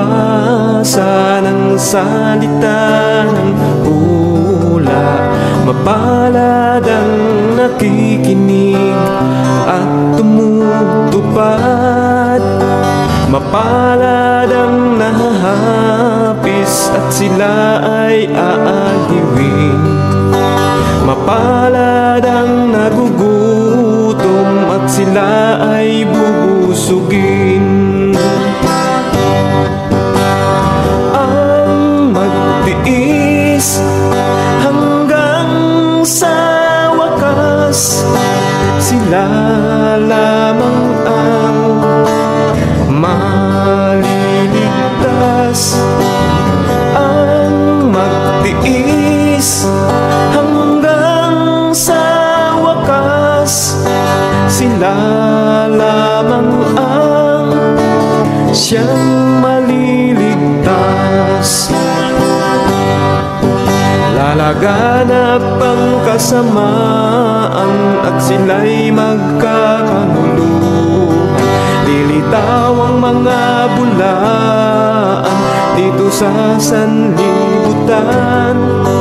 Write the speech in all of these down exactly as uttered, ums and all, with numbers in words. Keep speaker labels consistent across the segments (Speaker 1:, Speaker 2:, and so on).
Speaker 1: magbasa ng salita ng pula. Mapalad ang nakikinig at tumutupad. Mapalad ang nahahapis at sila ay aaliwin. Mapalad ang nagugutom at sila ay bubusugin. Ang magtiis hanggang sa wakas, sila lamang ang maliligtas. Ang magtiis hanggang sa wakas, sila lamang ang siyang maliligtas. Lalaganap ang kasamaan at sila'y magkakanuluhan. Lilitaw ang mga bulaan dito sa sanlibutan.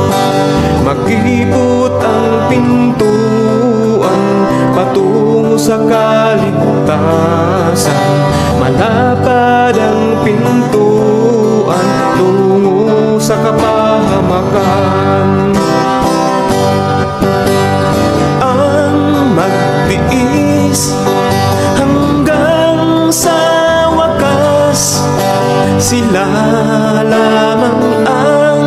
Speaker 1: Makipot ang pintuan patungo sa kaligtasan. Malapad ang pintuan tungo sa kapahamakan. Ang magtiis hanggang sa wakas, sila lamang ang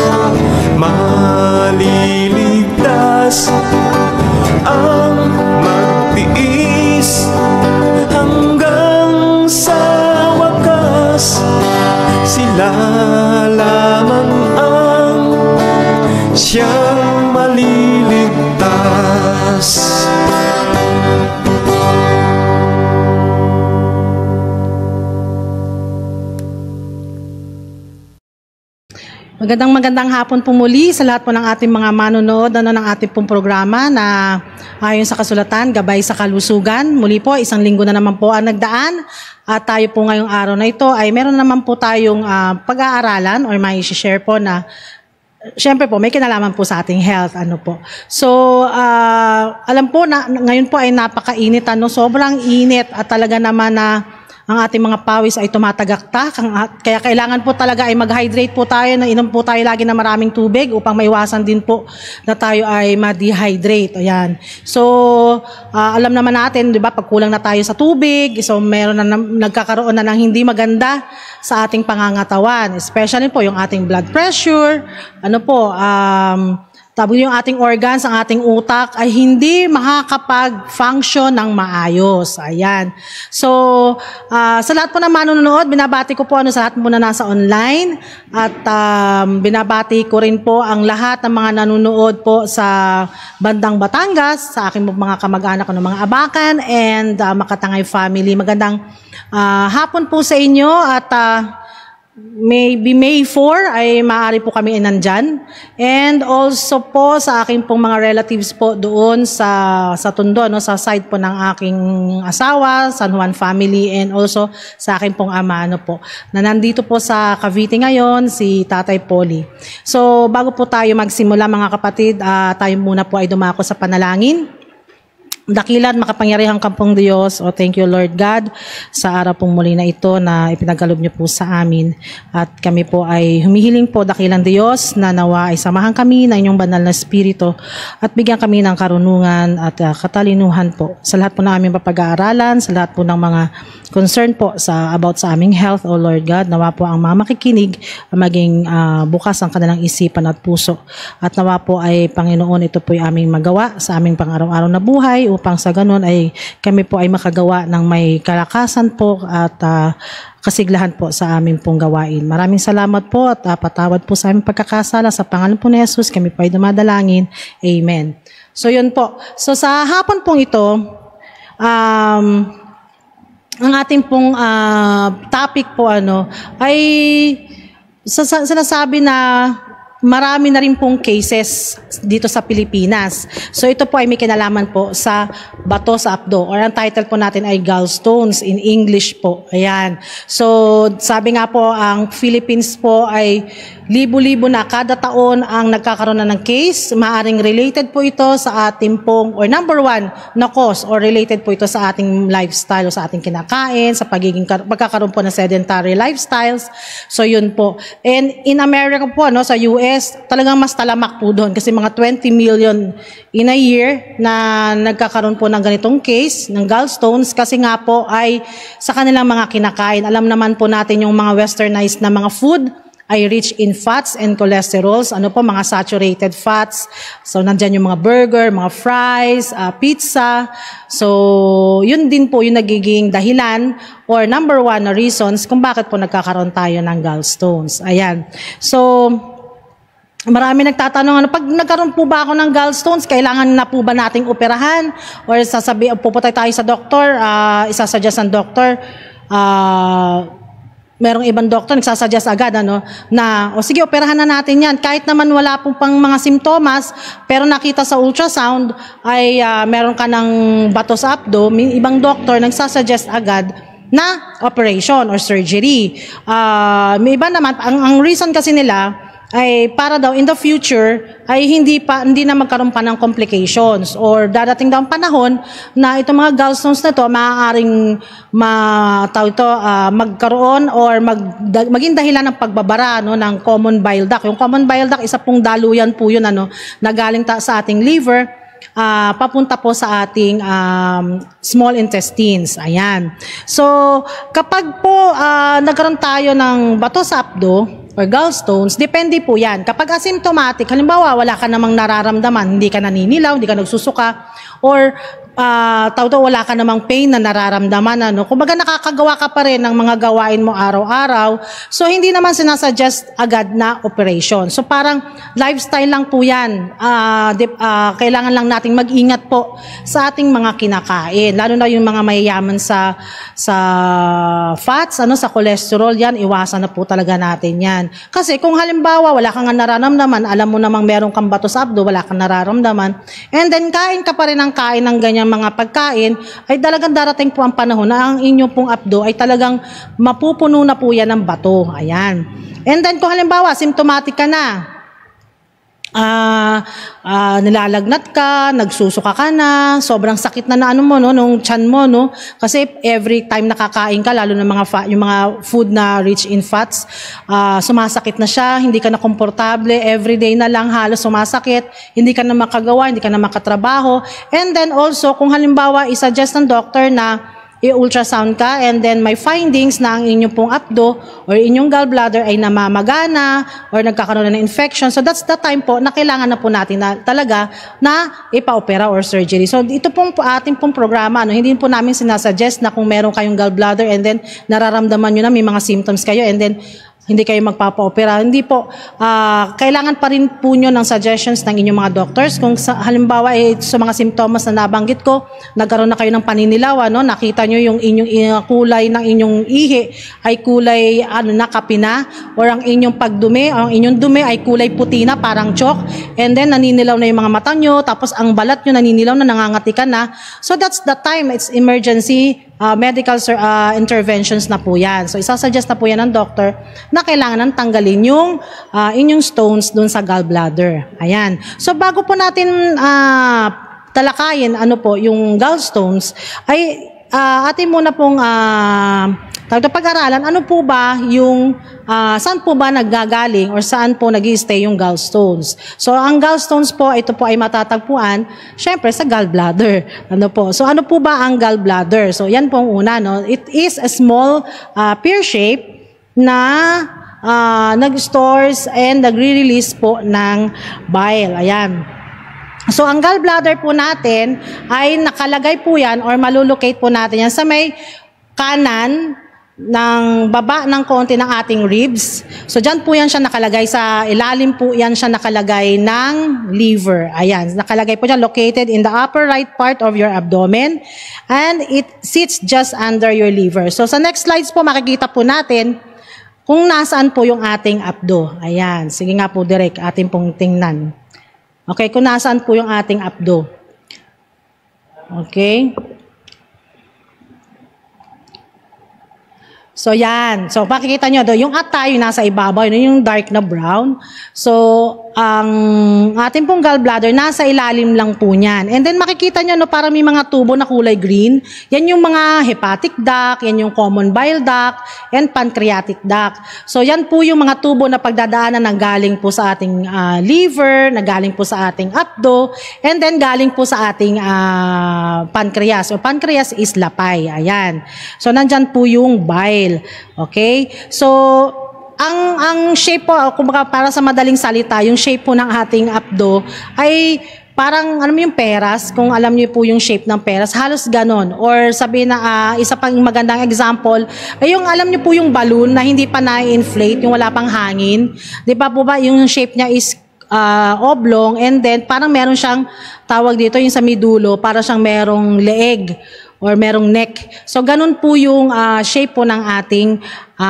Speaker 1: maliligtas. Ang magtiis hanggang sa wakas, sila lamang ang siyang maliligtas.
Speaker 2: Magandang magandang hapon po muli sa lahat po ng ating mga manonood ano, ng ating pong programa na ayon sa kasulatan, Gabay sa Kalusugan. Muli po, isang linggo na naman po ang nagdaan at tayo po ngayong araw na ito ay meron naman po tayong uh, pag-aaralan or may share po na syempre po may kinalaman po sa ating health. Ano po. So, uh, alam po na ngayon po ay napakainit. Ano, sobrang init at talaga naman na ang ating mga pawis ay tumatagakta. Kaya kailangan po talaga ay mag-hydrate po tayo, na inom po tayo lagi ng maraming tubig upang maiwasan din po na tayo ay ma-dehydrate. Ayan. So, uh, alam naman natin, di ba, pag kulang na tayo sa tubig, so meron na, nagkakaroon na ng hindi maganda sa ating pangangatawan. Especially po yung ating blood pressure, ano po, um, tapos yung ating organs, ang ating utak ay hindi makakapag-function ng maayos. Ayan. So, uh, sa lahat po ng manonood, binabati ko po ano, sa lahat muna nasa online. At um, binabati ko rin po ang lahat ng mga nanonood po sa bandang Batangas, sa aking mga kamag-anak ng mga Abakan and uh, Makatangay family. Magandang uh, hapon po sa inyo at uh, maybe May fourth ay maaari po kami nandyan. And also po sa aking pong mga relatives po doon sa sa Tondo, no, sa side po ng aking asawa, San Juan family, and also sa aking pong ama, ano po, na nandito po sa Cavite ngayon, si Tatay Polly. So bago po tayo magsimula mga kapatid, uh, tayo muna po ay dumako sa panalangin. Dakilan, makapangyarihang kampong Diyos, o thank you Lord God sa araw pong muli na ito na ipinagkaloob niyo po sa amin. At kami po ay humihiling po, dakilan Diyos, na nawa ay samahan kami ng inyong banal na espiritu at bigyan kami ng karunungan at uh, katalinuhan po sa lahat po ng aming papag-aaralan, sa lahat po ng mga concern po sa about sa aming health, o Lord God. Nawa po ang mga makikinig maging uh, bukas ang kanilang isipan at puso. At nawa po ay Panginoon, ito po ay aming magawa sa aming pang-araw-araw na buhay upang sa ganun ay kami po ay makagawa ng may kalakasan po at uh, kasiglahan po sa aming pong gawain. Maraming salamat po at uh, patawad po sa aming pagkakasala. Sa pangalan po ni Jesus, kami po ay dumadalangin. Amen. So yun po. So sa hapon pong ito, um, ang ating pong uh, topic po ano ay sa, sa, sinasabi na marami na rin pong cases dito sa Pilipinas. So ito po ay may kinalaman po sa bato sa apdo, or ang title po natin ay gallstones in English po. Ayan. So sabi nga po, ang Philippines po ay libo-libo na kada taon ang nagkakaroon na ng case. Maaring related po ito sa ating pong, or number one na cause, or related po ito sa ating lifestyle, o sa ating kinakain, sa pagiging pagkakaroon po ng sedentary lifestyles. So yun po. And in America po, no, sa U S, talagang mas talamak po doon kasi mga twenty million in a year na nagkakaroon po ng ganitong case ng gallstones, kasi nga po ay sa kanilang mga kinakain. Alam naman po natin yung mga westernized na mga food ay rich in fats and cholesterols, ano po, mga saturated fats. So, nandyan yung mga burger, mga fries, uh, pizza. So, yun din po yung nagiging dahilan or number one na reasons kung bakit po nagkakaroon tayo ng gallstones. Ayan. So, marami nagtatanong, ano, pag nagkaroon po ba ako ng gallstones, kailangan na po ba nating operahan? Or sasabi, pupunta tayo sa doktor, uh, isasuggest ng doktor, ah, uh, merong ibang doktor nagsasuggest agad, ano, na o sige, operahan na natin yan. Kahit naman wala pong pang mga simptomas, pero nakita sa ultrasound ay uh, meron ka ng bato sa abdo, may ibang doktor nagsasuggest agad na operation or surgery. Uh, may iba naman, ang, ang reason kasi nila ay para daw in the future ay hindi pa hindi na magkaroon pa ng complications, or dadating daw ang panahon na itong mga gallstones na to maaaring ma, tawag ito, uh, magkaroon or mag, da, maging dahilan ng pagbabara, no, ng common bile duct. Yung common bile duct, isa pong daluyan po yun, ano, na galing ta, sa ating liver, uh, papunta po sa ating um, small intestines. Ayan. So kapag po uh, nagkaroon tayo ng bato sa abdo or gallstones, depende po yan. Kapag asymptomatic, halimbawa wala ka namang nararamdaman, hindi ka naninilaw, hindi ka nagsusuka, or uh, tawag to, wala ka namang pain na nararamdaman, ano, kumbaga nakakagawa ka pa rin ng mga gawain mo araw-araw, so hindi naman sinasuggest agad na operation. So parang lifestyle lang po yan. Uh, de, uh, kailangan lang nating mag-ingat po sa ating mga kinakain, lalo na yung mga mayayaman sa sa fats, ano, sa cholesterol, yan, iwasan na po talaga natin yan. Kasi kung halimbawa wala kang nararamdaman, alam mo namang meron kang bato sa abdo, wala kang nararamdaman, and then kain ka pa rin ng kain ng ganyan mga pagkain, ay talagang darating po ang panahon na ang inyong pong abdo ay talagang mapupuno na po yan ng bato. Ayan. And then kung halimbawa symptomatic ka na, Uh, uh, nilalagnat ka, nagsusuka ka na, sobrang sakit na na ano mo, no, nung tiyan mo, no, kasi every time nakakain ka, lalo na mga fa- yung mga food na rich in fats, uh, sumasakit na siya, hindi ka na komportable, everyday na lang halos sumasakit, hindi ka na makagawa, hindi ka na makatrabaho. And then also, kung halimbawa isuggest ng doctor na i-ultrasound ka, and then may findings na ang inyong pong abdo or inyong gallbladder ay namamagana or nagkakaroon na ng infection. So that's the time po na kailangan na po natin na talaga na ipa-opera or surgery. So ito pong ating pong programa, ano, hindi po namin sinasuggest na kung meron kayong gallbladder and then nararamdaman nyo na may mga symptoms kayo and then hindi kayo magpapa-opera. Hindi po. Uh, kailangan pa rin po nyo ng suggestions ng inyong mga doctors. Kung sa, halimbawa eh, sa mga simptomas na nabanggit ko, nagkaroon na kayo ng paninilaw, ano, nakita nyo yung inyong uh, kulay ng inyong ihi ay kulay ano, na kape na, or ang inyong pagdumi, ang inyong dumi ay kulay puti na, parang chalk, and then naninilaw na yung mga mata nyo, tapos ang balat nyo naninilaw na, nangangati ka na. So that's the time, it's emergency Uh, medical uh, interventions na po yan. So, isasuggest na po yan ng doctor na kailangan nang tanggalin yung uh, inyong stones dun sa gallbladder. Ayan. So, bago po natin uh, talakayin ano po yung gallstones, ay uh, atin muna pong uh, pag-aralan, ano po ba yung, uh, saan po ba naggagaling or saan po nag-i-stay yung gallstones? So, ang gallstones po, ito po ay matatagpuan, syempre, sa gallbladder. Ano po? So, ano po ba ang gallbladder? So, yan po ang una, no? It is a small uh, pear shape na uh, nag-stores and nagre-release po ng bile. Ayan. So, ang gallbladder po natin ay nakalagay po yan or malulocate po natin yan sa may kanan ng baba ng konti ng ating ribs. So, dyan po yan siya nakalagay. Sa ilalim po yan siya nakalagay ng liver. Ayan, nakalagay po dyan, located in the upper right part of your abdomen. And it sits just under your liver. So, sa next slides po, makikita po natin kung nasaan po yung ating abdo. Ayan, sige nga po direct, ating pong tingnan. Okay, kung nasaan po yung ating abdo. Okay. So, yan. So, makikita nyo, do, yung atay, yung nasa ibabaw, yun yung dark na brown. So, ang ating pong gallbladder, nasa ilalim lang po niyan. And then, makikita nyo, no, parang may mga tubo na kulay green. Yan yung mga hepatic duct, yan yung common bile duct, and pancreatic duct. So, yan po yung mga tubo na pagdadaanan na galing po sa ating uh, liver, na galing po sa ating abdo, and then galing po sa ating uh, pancreas. So, pancreas is lapay. Ayan. So, nandyan po yung bile. Okay? So, ang ang shape po, kumbaga para sa madaling salita, yung shape po ng ating abdo ay parang, ano mo yung peras, kung alam niyo po yung shape ng peras, halos ganon. Or sabihin na, uh, isa pang magandang example, ay yung alam niyo po yung balloon na hindi pa na-inflate, yung wala pang hangin. Di ba po ba, yung shape niya is uh, oblong, and then parang meron siyang, tawag dito, yung sa midulo, para siyang merong leeg or merong neck. So, ganun po yung uh, shape po ng ating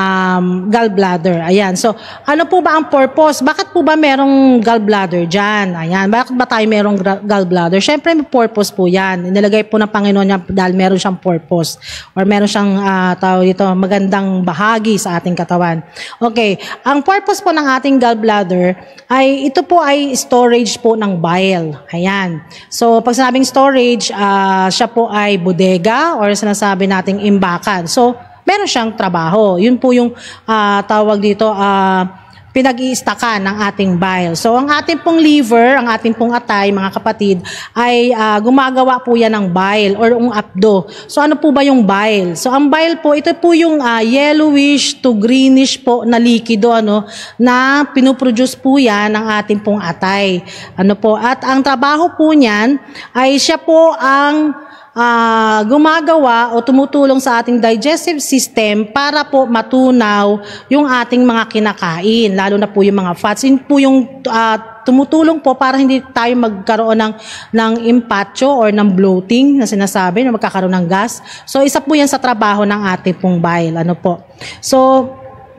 Speaker 2: um, gallbladder. Ayan. So, ano po ba ang purpose? Bakit po ba merong gallbladder dyan? Ayan. Bakit ba tayo merong gallbladder? Siyempre, may purpose po yan. Inilagay po ng Panginoon niya dahil meron siyang purpose or meron siyang uh, tawag dito, magandang bahagi sa ating katawan. Okay. Ang purpose po ng ating gallbladder ay, ito po ay storage po ng bile. Ayan. So, pag sinabing storage, uh, siya po ay bodega or sinasabi nating imbakan. So, meron siyang trabaho. Yun po yung uh, tawag dito, uh, pinag-iistakan ng ating bile. So, ang ating pong liver, ang ating pong atay, mga kapatid, ay uh, gumagawa po yan ng bile or yung abdo. So, ano po ba yung bile? So, ang bile po, ito po yung uh, yellowish to greenish po na likido, ano, na pinuproduce po yan ng ating pong atay. Ano po? At ang trabaho po niyan ay siya po ang Uh, gumagawa o tumutulong sa ating digestive system para po matunaw yung ating mga kinakain, lalo na po yung mga fats. Yun po yung uh, tumutulong po para hindi tayo magkaroon ng, ng impatcho or ng bloating na sinasabi, na magkakaroon ng gas. So, isa po yan sa trabaho ng ating pong bile. Ano po? So,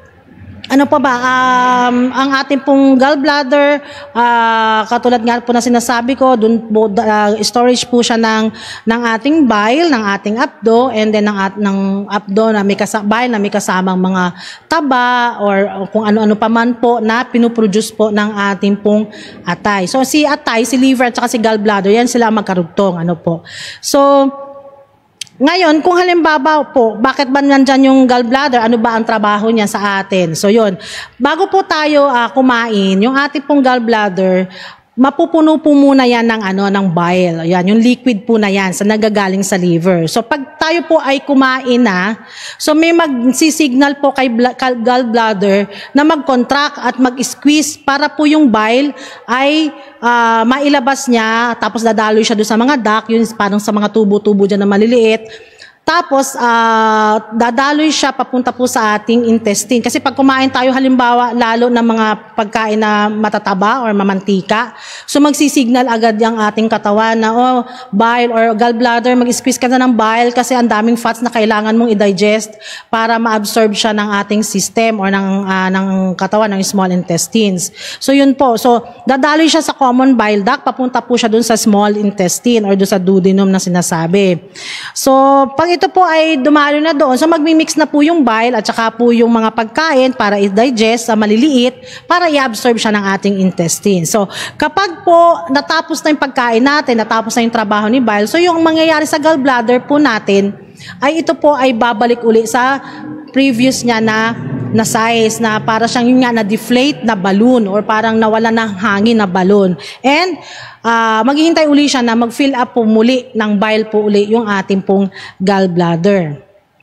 Speaker 2: ano pa ba, um, ang ating pong gallbladder, uh, katulad nga po na sinasabi ko, dun po, uh, storage po siya ng, ng ating bile, ng ating abdo, and then ng, at, ng abdo na may kasama, bile na may kasamang mga taba, or, or kung ano-ano pa man po na pinuproduce po ng ating pong atay. So, si atay, si liver, at saka si gallbladder, yan sila magkarugtong. Ano po. So, ngayon, kung halimbawa po, bakit ba nandyan yung gallbladder? Ano ba ang trabaho niya sa atin? So, yun. Bago po tayo uh, kumain, yung ating pong gallbladder, mapupuno po muna yan ng, ano, ng bile. Yan, yung liquid po na yan sa nagagaling sa liver. So, pag tayo po ay kumain na, so may magsisignal po kay gallbladder na mag-contract at mag-squeeze para po yung bile ay uh, mailabas niya, tapos dadaloy siya doon sa mga duct, yun parang sa mga tubo-tubo dyan na maliliit. Tapos, uh, dadaloy siya papunta po sa ating intestine. Kasi pag kumain tayo, halimbawa, lalo ng mga pagkain na matataba or mamantika, so magsisignal agad yung ating katawan na, oh, bile or gallbladder, mag-squeeze ka na ng bile kasi ang daming fats na kailangan mong i-digest para ma-absorb siya ng ating system or ng, uh, ng katawan, ng small intestines. So, yun po. So, dadaloy siya sa common bile duct, papunta po siya dun sa small intestine or dun sa duodenum na sinasabi. So, pag ito po ay dumalo na doon. So, magmi-mix na po yung bile at saka po yung mga pagkain para i-digest sa maliliit para i-absorb siya ng ating intestine. So, kapag po natapos na yung pagkain natin, natapos na yung trabaho ni bile, so yung mangyayari sa gallbladder po natin, ay ito po ay babalik uli sa previous niya na na size, na para siyang yun nga na-deflate na balloon or parang nawala ng hangin na balloon. And uh, maghihintay uli siya na mag-fill up po muli ng bile po uli yung ating pong gallbladder.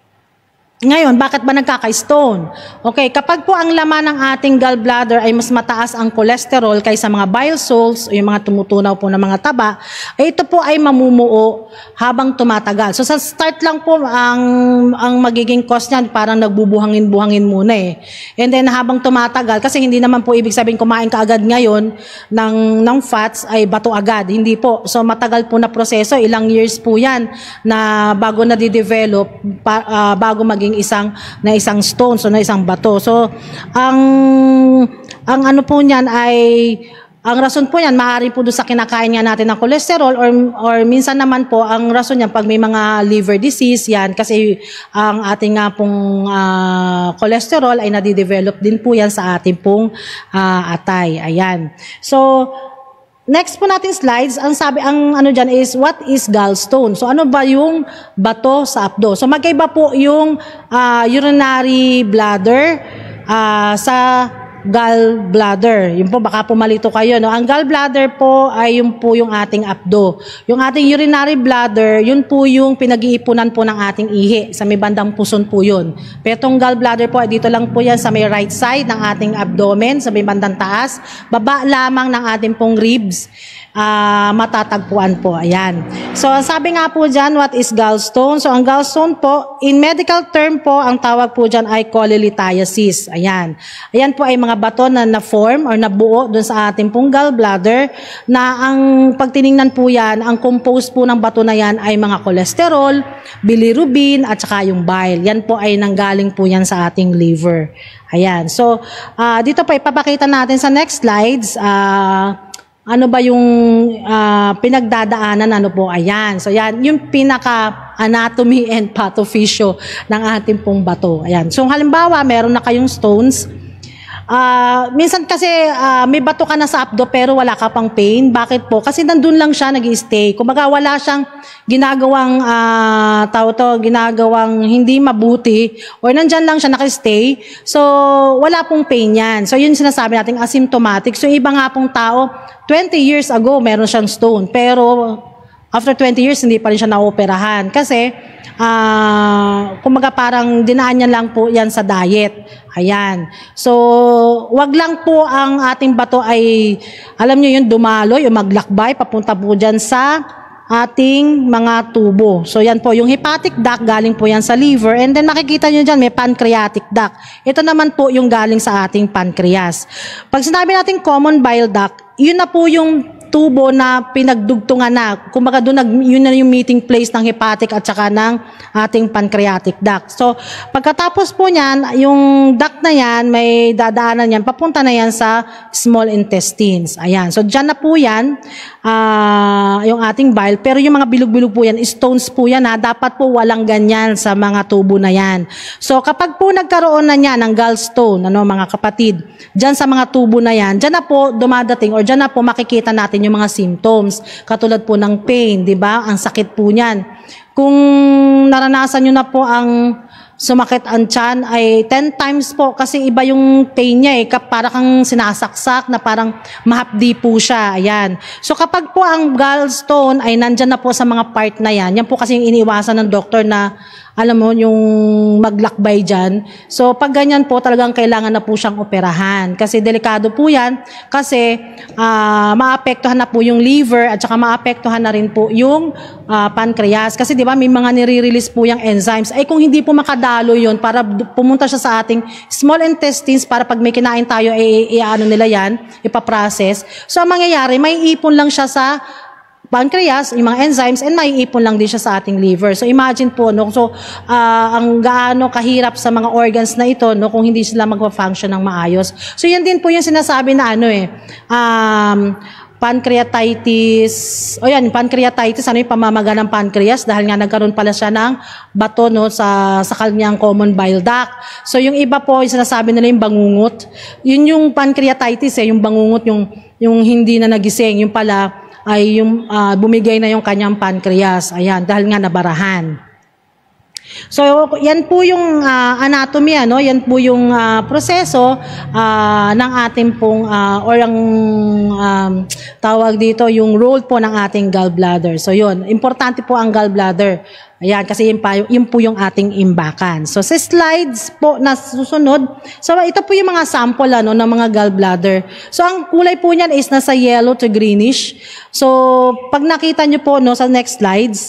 Speaker 2: Ngayon, bakit ba nagkaka-stone? Okay, kapag po ang laman ng ating gallbladder ay mas mataas ang cholesterol kaysa mga bile salts o yung mga tumutunaw po ng mga taba, ay ito po ay mamumuo habang tumatagal. So sa start lang po ang ang magiging cause niyan, parang nagbubuhangin-buhangin muna eh. And then habang tumatagal, kasi hindi naman po ibig sabihin kumain ka agad ngayon ng ng fats ay bato agad, hindi po. So matagal po na proseso, ilang years po 'yan na bago na di-develop pa, uh, bago maging ating isang na isang stone, so na isang bato. So ang ang ano po niyan ay ang rason po yan, maaari po doon sa kinakain nga natin ng cholesterol or, or minsan naman po, ang rason yan, pag may mga liver disease yan, kasi ang ating nga pong uh, cholesterol ay nadidevelop din po yan sa ating pong uh, atay. Ayan. So, next po natin slides, ang sabi, ang ano dyan is, what is gallstone? So, ano ba yung bato sa apdo? So, magkaiba po yung uh, urinary bladder uh, sa gallbladder. Yun po, baka po malito kayo. No? Ang gallbladder po ay yun po yung ating apdo. Yung ating urinary bladder, yun po yung pinag-iipunan po ng ating ihi. Sa may bandang puson po yun. Pero itong gallbladder po, dito lang po yan sa may right side ng ating abdomen, sa may bandang taas. Baba lamang ng ating pong ribs. Uh, matatagpuan po. Ayan. So, sabi nga po dyan, what is gallstone? So, ang gallstone po, in medical term po, ang tawag po dyan ay cholelithiasis. Ayan. Ayan po ay mga bato na na-form or nabuo dun sa ating pong gallbladder na ang pagtiningnan po yan, ang composed po ng bato na yan ay mga cholesterol, bilirubin, at saka yung bile. Yan po ay nanggaling po yan sa ating liver. Ayan. So, uh, dito po ipapakita natin sa next slides, ah, uh, ano ba yung uh, pinagdadaanan, ano po, ayan. So, yan, yung pinaka-anatomy and pathophysiology ng ating pong bato. Ayan. So, halimbawa, meron na kayong stones. Uh, minsan kasi uh, may bato ka na sa abdo pero wala ka pang pain. Bakit po? Kasi nandun lang siya nag-i-stay. Kumbaga wala siyang ginagawang uh, tao to, ginagawang hindi mabuti or nandyan lang siya naka-stay. So wala pong pain yan. So yun sinasabi natin asymptomatic. So iba nga pong tao, twenty years ago meron siyang stone pero after twenty years hindi pa rin siya naoperahan kasi uh, kumbaga parang dinaan niya lang po yan sa diet. Ayan. So, wag lang po ang ating bato ay, alam niyo yun, dumaloy o maglakbay, papunta po dyan sa ating mga tubo. So, yan po, yung hepatic duct, galing po yan sa liver. And then, makikita niyo dyan, may pancreatic duct. Ito naman po yung galing sa ating pancreas. Pag sinabi natin common bile duct, yun na po yung tubo na pinagdugtungan na. Kumbaga doon nag yun na yung meeting place ng hepatic at saka ng ating pancreatic duct. So, pagkatapos po niyan, yung duct na yan, may dadaanan yan, papunta na yan sa small intestines. Ayan. So, dyan na po yan, uh, yung ating bile. Pero yung mga bilog-bilog po yan, stones po yan ha. Dapat po walang ganyan sa mga tubo na yan. So, kapag po nagkaroon na yan ng gallstone, ano mga kapatid, dyan sa mga tubo na yan, dyan na po dumadating or dyan na po makikita natin yung mga symptoms, katulad po ng pain, di ba? Ang sakit po niyan. Kung naranasan nyo na po ang sumakit ang tiyan, ay ten times po, kasi iba yung pain niya eh, para kang sinasaksak na parang mahapdi po siya. Ayan. So kapag po ang gallstone ay nandyan na po sa mga part na yan, yan po kasi yung iniiwasan ng doktor na alam mo, yung maglakbay dyan. So, pag ganyan po, talagang kailangan na po siyang operahan. Kasi delikado po yan. Kasi, uh, maapektuhan na po yung liver at saka maapektuhan na rin po yung uh, pancreas. Kasi, di ba, may mga nire-release po yung enzymes. Ay, kung hindi po makadalo yun, para pumunta siya sa ating small intestines, para pag may kinain tayo, ay i-ano nila yan, ipaprocess. So, ang mangyayari, may ipon lang siya sa pancreas, yung mga enzymes, and may ipon lang din siya sa ating liver. So imagine po, no, so uh, ang gaano kahirap sa mga organs na ito, no, kung hindi sila magpa-function ng maayos. So yan din po yung sinasabi na ano eh, um, pancreatitis, o yan, pancreatitis, ano yung pamamaga ng pancreas, dahil nga nagkaroon pala siya ng bato, no, sa, sa kanyang common bile duct. So yung iba po, yung sinasabi nila yung bangungot, yun yung pancreatitis, eh, yung bangungot, yung, yung hindi na nagising, yung pala, ay yung uh, bumigay na yung kanyang pancreas. Ayan, dahil nga nabarahan. So, yan po yung uh, anatomy, ano? Yan po yung uh, proseso uh, ng ating pong, uh, or ang um, tawag dito, yung role po ng ating gallbladder. So, yun. Importante po ang gallbladder. Ayan, kasi yun, pa, yun po yung ating imbakan. So, sa slides po na susunod, so ito po yung mga sample ano, ng mga gallbladder. So, ang kulay po niyan is nasa yellow to greenish. So, pag nakita nyo po no, sa next slides,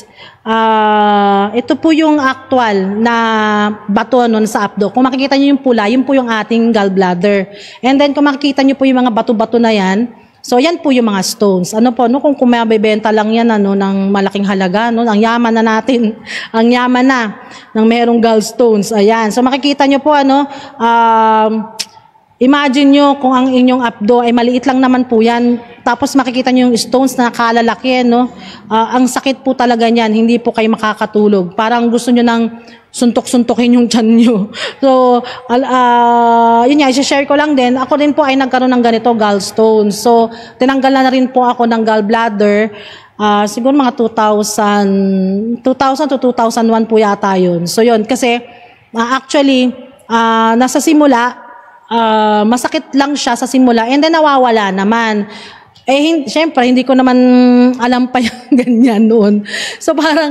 Speaker 2: uh, ito po yung actual na bato no, sa abdo. Kung makikita nyo yung pula, yun po yung ating gallbladder. And then, kung makikita nyo po yung mga bato-bato na yan, So yan po yung mga stones. Ano po, no, kung kumabebenta lang yan ano, ng malaking halaga, no, ang yaman na natin, ang yaman na ng merong gallstones. Ayan. So makikita nyo po, ano, um, imagine nyo kung ang inyong abdo ay maliit lang naman po yan. Tapos makikita nyo yung stones na kalalaki, no? Uh, ang sakit po talaga niyan, hindi po kayo makakatulog. Parang gusto nyo ng suntok-suntokin yung tiyan nyo. So, uh, yun nga, i-share ko lang din. Ako din po ay nagkaroon ng ganito, gallstones. So, tinanggal na rin po ako ng gallbladder. Uh, siguro mga two thousand, two thousand to two thousand one po yata yun. So, yun. Kasi, uh, actually, uh, nasa simula, Uh, masakit lang siya sa simula and then nawawala naman. Eh, hin- syempre, hindi ko naman alam pa yung ganyan noon. So, parang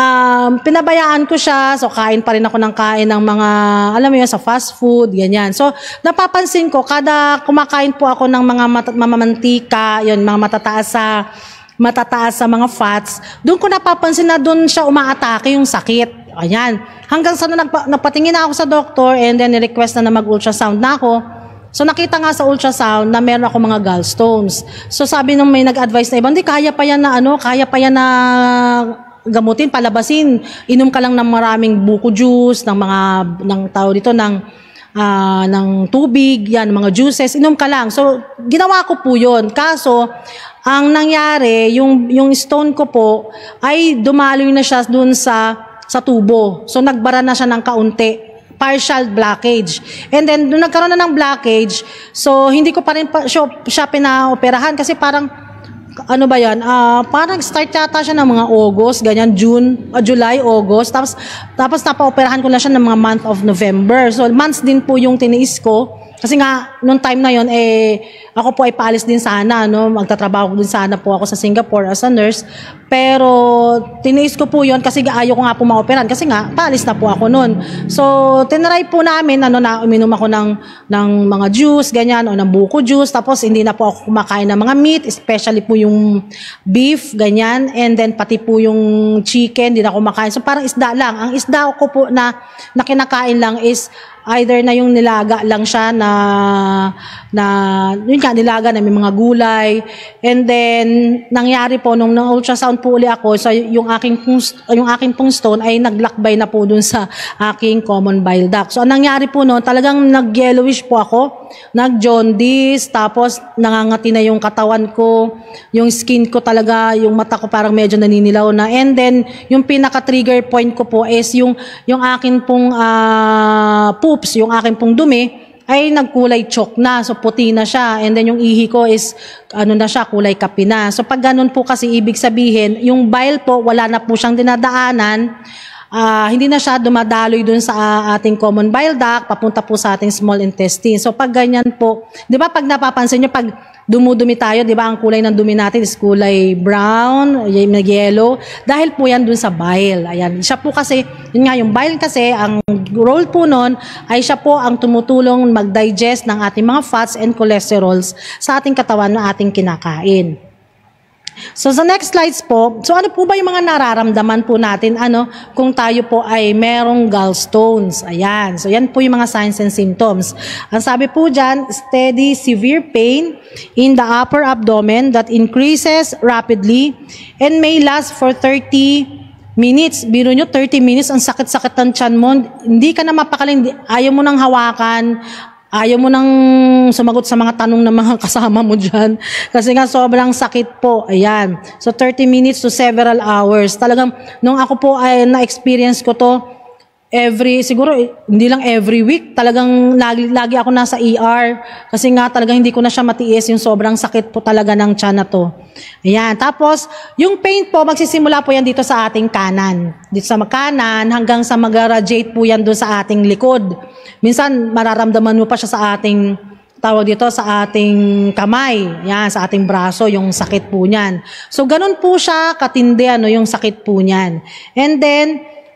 Speaker 2: um, pinabayaan ko siya. So, kain pa rin ako ng kain ng mga, alam mo yun, sa fast food, ganyan. So, napapansin ko, kada kumakain po ako ng mga mat- mamamantika, yun, mga matataas sa, matataas sa mga fats, doon ko napapansin na doon siya umaatake yung sakit. Ayan. Hanggang sa nagpa, napatingin na ako sa doktor and then ni-request na na mag-ultrasound na ako. So nakita nga sa ultrasound na meron ako mga gallstones. So sabi nung may nag-advise na iba, hindi, kaya pa yan na ano, kaya pa yan na gamutin, palabasin. Inom ka lang ng maraming buko juice, ng mga, ng tao dito, ng, uh, ng tubig, yan, mga juices, inom ka lang. So ginawa ko po yun. Kaso, ang nangyari, yung, yung stone ko po, ay dumaloy na siya dun sa sa tubo. So, nagbara na siya ng kaunti. Partial blockage. And then, nung nagkaroon na ng blockage, so, hindi ko pa rin pa, siya, siya pinaoperahan kasi parang, ano ba yan, uh, parang start yata siya ng mga August, ganyan, June, uh, July, August. Tapos, tapos napaoperahan ko na siya ng mga month of November. So, months din po yung tiniis ko. Kasi nga, nung time na yon eh, ako po ay paalis din sana, no? Magtatrabaho din sana po ako sa Singapore as a nurse. Pero, tiniis ko po yon kasi ayaw ko nga po ma-operan. Kasi nga, paalis na po ako noon. So, tinry po namin, ano na, uminom ako ng, ng mga juice, ganyan, o ng buko juice. Tapos, hindi na po ako kumakain ng mga meat, especially po yung beef, ganyan. And then, pati po yung chicken, hindi na ako kumakain. So, parang isda lang. Ang isda ko po na, na kinakain lang is, either na yung nilaga lang siya na, na yun ka, nilaga na may mga gulay. And then, nangyari po, nung na-ultrasound po uli ako, so yung aking, yung aking pong stone ay naglakbay na po dun sa aking common bile duct. So, ang nangyari po noon, talagang nag-yellowish po ako, nag-jaundice, tapos nangangati na yung katawan ko, yung skin ko talaga, yung mata ko parang medyo naninilaw na. And then, yung pinaka-trigger point ko po is yung, yung akin pong uh, poops, yung akin pong dumi, ay nagkulay chalk na. So, puti na siya. And then, yung ihi ko is, ano na siya, kulay kapi na. So, pag ganun po kasi, ibig sabihin, yung bile po, wala na po siyang dinadaanan. Uh, hindi na siya dumadaloy dun sa uh, ating common bile duct, papunta po sa ating small intestine. So, pag ganyan po, di ba, pag napapansin nyo, pag dumudumi tayo, di ba, ang kulay ng dumi natin is kulay brown, nag-yellow, dahil po yan dun sa bile. Ayan, siya po kasi, yun nga, yung bile kasi, ang role po nun, ay siya po ang tumutulong mag-digest ng ating mga fats and cholesterols sa ating katawan na ating kinakain. So, sa next slides po, so ano po ba yung mga nararamdaman po natin, ano, kung tayo po ay merong gallstones? Ayan. So, yan po yung mga signs and symptoms. Ang sabi po dyan, steady, severe pain in the upper abdomen that increases rapidly and may last for thirty minutes. Biro nyo, thirty minutes, ang sakit-sakit ng tiyan mo. Hindi ka na mapakaling, ayaw mo nang hawakan, ayaw mo nang sumagot sa mga tanong ng mga kasama mo dyan. Kasi nga sobrang sakit po. Ayan. So thirty minutes to several hours. Talagang, nung ako po ay na-experience ko to, every, siguro, hindi lang every week, talagang lagi, lagi ako nasa E R. Kasi nga talagang hindi ko na siya matiis yung sobrang sakit po talaga ng tiyan na to. Ayan. Tapos, yung pain po, magsisimula po yan dito sa ating kanan. Dito sa kanan, hanggang sa mag-radiate po yan doon sa ating likod. Minsan, mararamdaman mo pa siya sa ating, tawag dito, sa ating kamay. Yan, sa ating braso, yung sakit po niyan. So, ganun po siya katindi, ano, yung sakit po niyan. And then,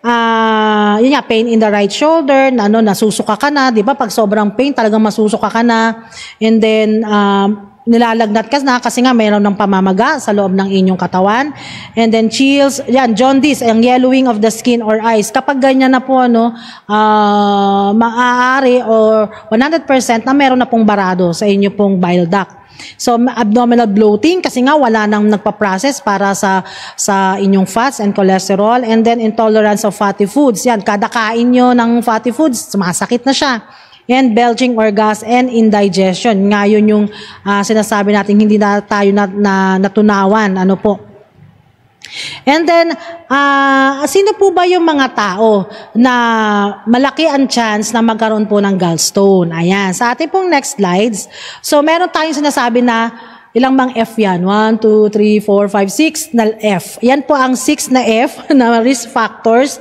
Speaker 2: Uh, yun nga, pain in the right shoulder, na ano, nasusuka ka na, di ba? Pag sobrang pain, talagang masusuka ka na. And then, um, nilalagnat ka na kasi nga mayroon ng pamamaga sa loob ng inyong katawan. And then, chills, yan, jaundice, ang yellowing of the skin or eyes. Kapag ganyan na po, ano, uh, maaari or one hundred percent na meron na pong barado sa inyo pong bile duct. So abdominal bloating kasi nga wala nang nagpa-process para sa sa inyong fats and cholesterol, and then intolerance of fatty foods. Yan, kada kain nyo ng fatty foods, sumasakit na siya. And belching or gas and indigestion. Ngayon yung uh, sinasabi natin hindi na tayo na, na natunawan. Ano po? And then, uh, sino po ba yung mga tao na malaki ang chance na magkaroon po ng gallstone? Ayan, sa ating pong next slides. So, meron tayong sinasabi na ilang bang F yan? one, two, three, four, five, six na F. Yan po ang six na F na risk factors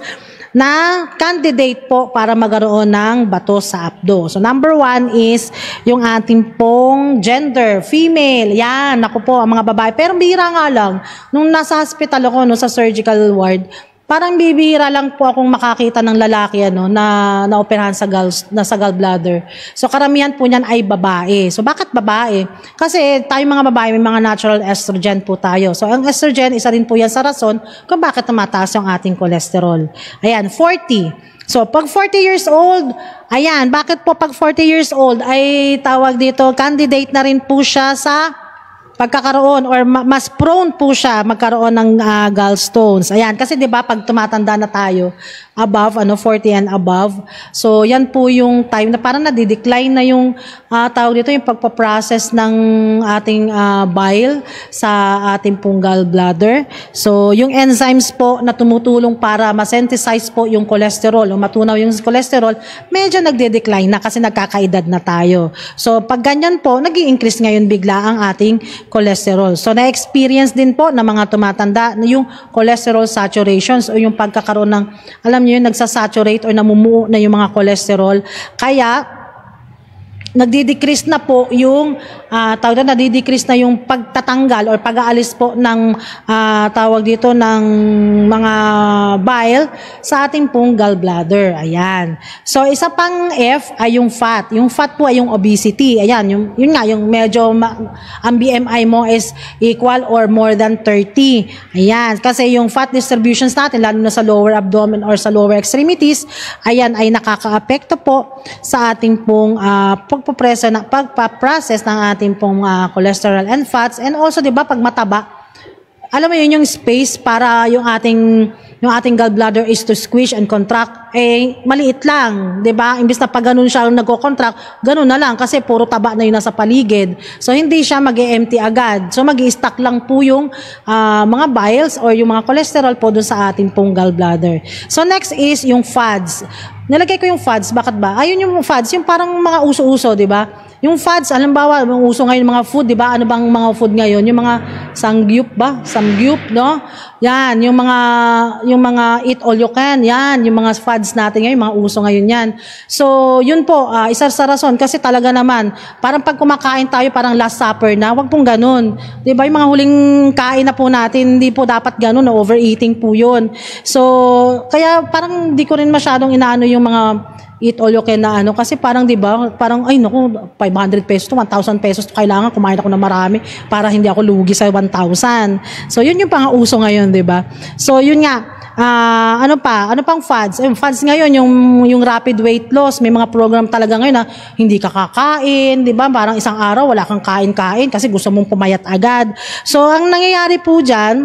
Speaker 2: na candidate po para magkaroon ng bato sa abdo. So, number one is yung ating pong gender, female. Yan, ako po, ang mga babae. Pero bihira nga lang, nung nasa hospital ako, no, sa surgical ward, parang bibihira lang po akong makakita ng lalaki ano, na naoperahan sa, gall, na sa gallbladder. So, karamihan po niyan ay babae. So, bakit babae? Kasi tayo mga babae, may mga natural estrogen po tayo. So, ang estrogen, isa rin po yan sa rason kung bakit tumataas yung ating cholesterol. Ayan, forty. So, pag forty years old, ayan, bakit po pag forty years old ay tawag dito, candidate na rin po siya sa pagkakaroon or ma mas prone po siya magkaroon ng uh, gallstones. Ayan, kasi 'di ba pag tumatanda na tayo, above ano forty and above. So, yan po yung time na parang nadi-decline na yung uh, tawag dito yung pagpo-process ng ating uh, bile sa ating pong gallbladder. So, yung enzymes po na tumutulong para ma-synthesize po yung cholesterol o matunaw yung cholesterol, medyo nagde-decline na kasi nagkakaedad na tayo. So, pag ganyan po, nag-i-increase ngayon bigla ang ating cholesterol. So, na-experience din po ng mga tumatanda na yung cholesterol saturations o yung pagkakaroon ng, alam niyo yun, nagsasaturate or namumuo na yung mga cholesterol. Kaya, nagdi-decrease na po yung uh, tawag na nagdi-decrease na yung pagtatanggal or pag-aalis po ng uh, tawag dito ng mga bile sa ating pong gallbladder. Ayan. So isa pang F ay yung fat. Yung fat po ay yung obesity. Ayan, yung yun nga yung medyo ma- ang B M I mo is equal or more than thirty. Ayan, kasi yung fat distributions natin lalo na sa lower abdomen or sa lower extremities, ayan ay nakakaapekto po sa ating pong uh, pagpapresa na pagpa-process ng ating pong uh, cholesterol and fats, and also 'di ba pag mataba, alam mo yun yung space para yung ating yung ating gallbladder is to squish and contract, eh maliit lang, 'di ba? Imbis na pag ganun siya nagko-contract, ganun na lang kasi puro taba na yun nasa paligid. So hindi siya mag-empty agad. So magi-stack lang po yung uh, mga biles or yung mga cholesterol po dun sa ating pong gallbladder. So next is yung fats. Nilagay ko yung fats, bakit ba? Ayun yung fats, yung parang mga uso-uso, 'di ba? Yung fats, halimbawa, yung uso ngayon mga food, di ba? Ano bang mga food ngayon? Yung mga sangyup ba? Samgyup, no? Yan, yung mga, yung mga eat all you can, yan, yung mga fads natin ngayon, mga uso ngayon yan. So, yun po, uh, isa sa rason, kasi talaga naman, parang pag kumakain tayo, parang last supper na, wag pong ganun. Di ba? Yung mga huling kain na po natin, hindi po dapat ganun, no? Overeating po yun. So, kaya parang di ko rin masyadong inaano yung mga eat all you can na ano, kasi parang 'di ba, parang ay naku, five hundred pesos to one thousand pesos to, kailangan kumain ako ng marami para hindi ako lugi sa one thousand. So yun yung pang-uso ngayon, 'di ba? So yun nga, uh, ano pa, ano pang fads? Yung fads ngayon yung yung rapid weight loss, may mga program talaga ngayon na hindi ka kakain, 'di ba? Parang isang araw wala kang kain-kain kasi gusto mong pumayat agad. So ang nangyayari po diyan,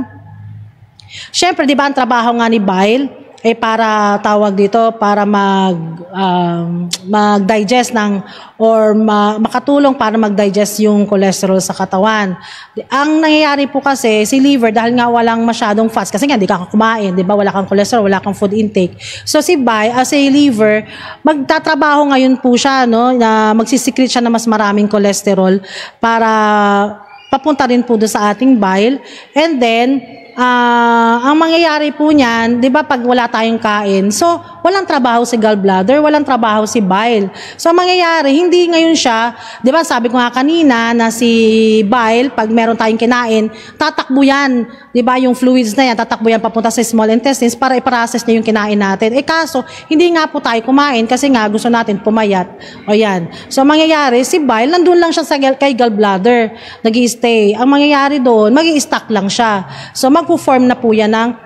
Speaker 2: syempre 'di ba ang trabaho nga ni bile eh para tawag dito para mag um, mag-digest ng or ma, makatulong para mag-digest yung cholesterol sa katawan. Ang nangyayari po kasi si liver, dahil nga walang masyadong fats kasi nga hindi ka kumain, 'di ba? Wala kang cholesterol, wala kang food intake. So si bile as a liver, magtatrabaho ngayon po siya, no, na magsisikret siya na mas maraming cholesterol para papunta rin po doon sa ating bile, and then Uh, ang mangyayari po niyan, 'di ba, pag wala tayong kain, so walang trabaho si gallbladder, walang trabaho si bile. So ang mangyayari, hindi ngayon siya, 'di ba, sabi ko nga kanina na si bile, pag meron tayong kinain, tatakbo yan, 'di ba, yung fluids na yan, tatakbo yan papunta sa small intestines para i-process niya yung kinain natin. Eh kaso, hindi nga po tayo kumain kasi nga gusto natin pumayat. O yan. So ang mangyayari, si bile, nandun lang siya sa kay gallbladder, nag-i-stay. Ang mangyayari doon, magi-stack lang siya. So mag form na po yan ng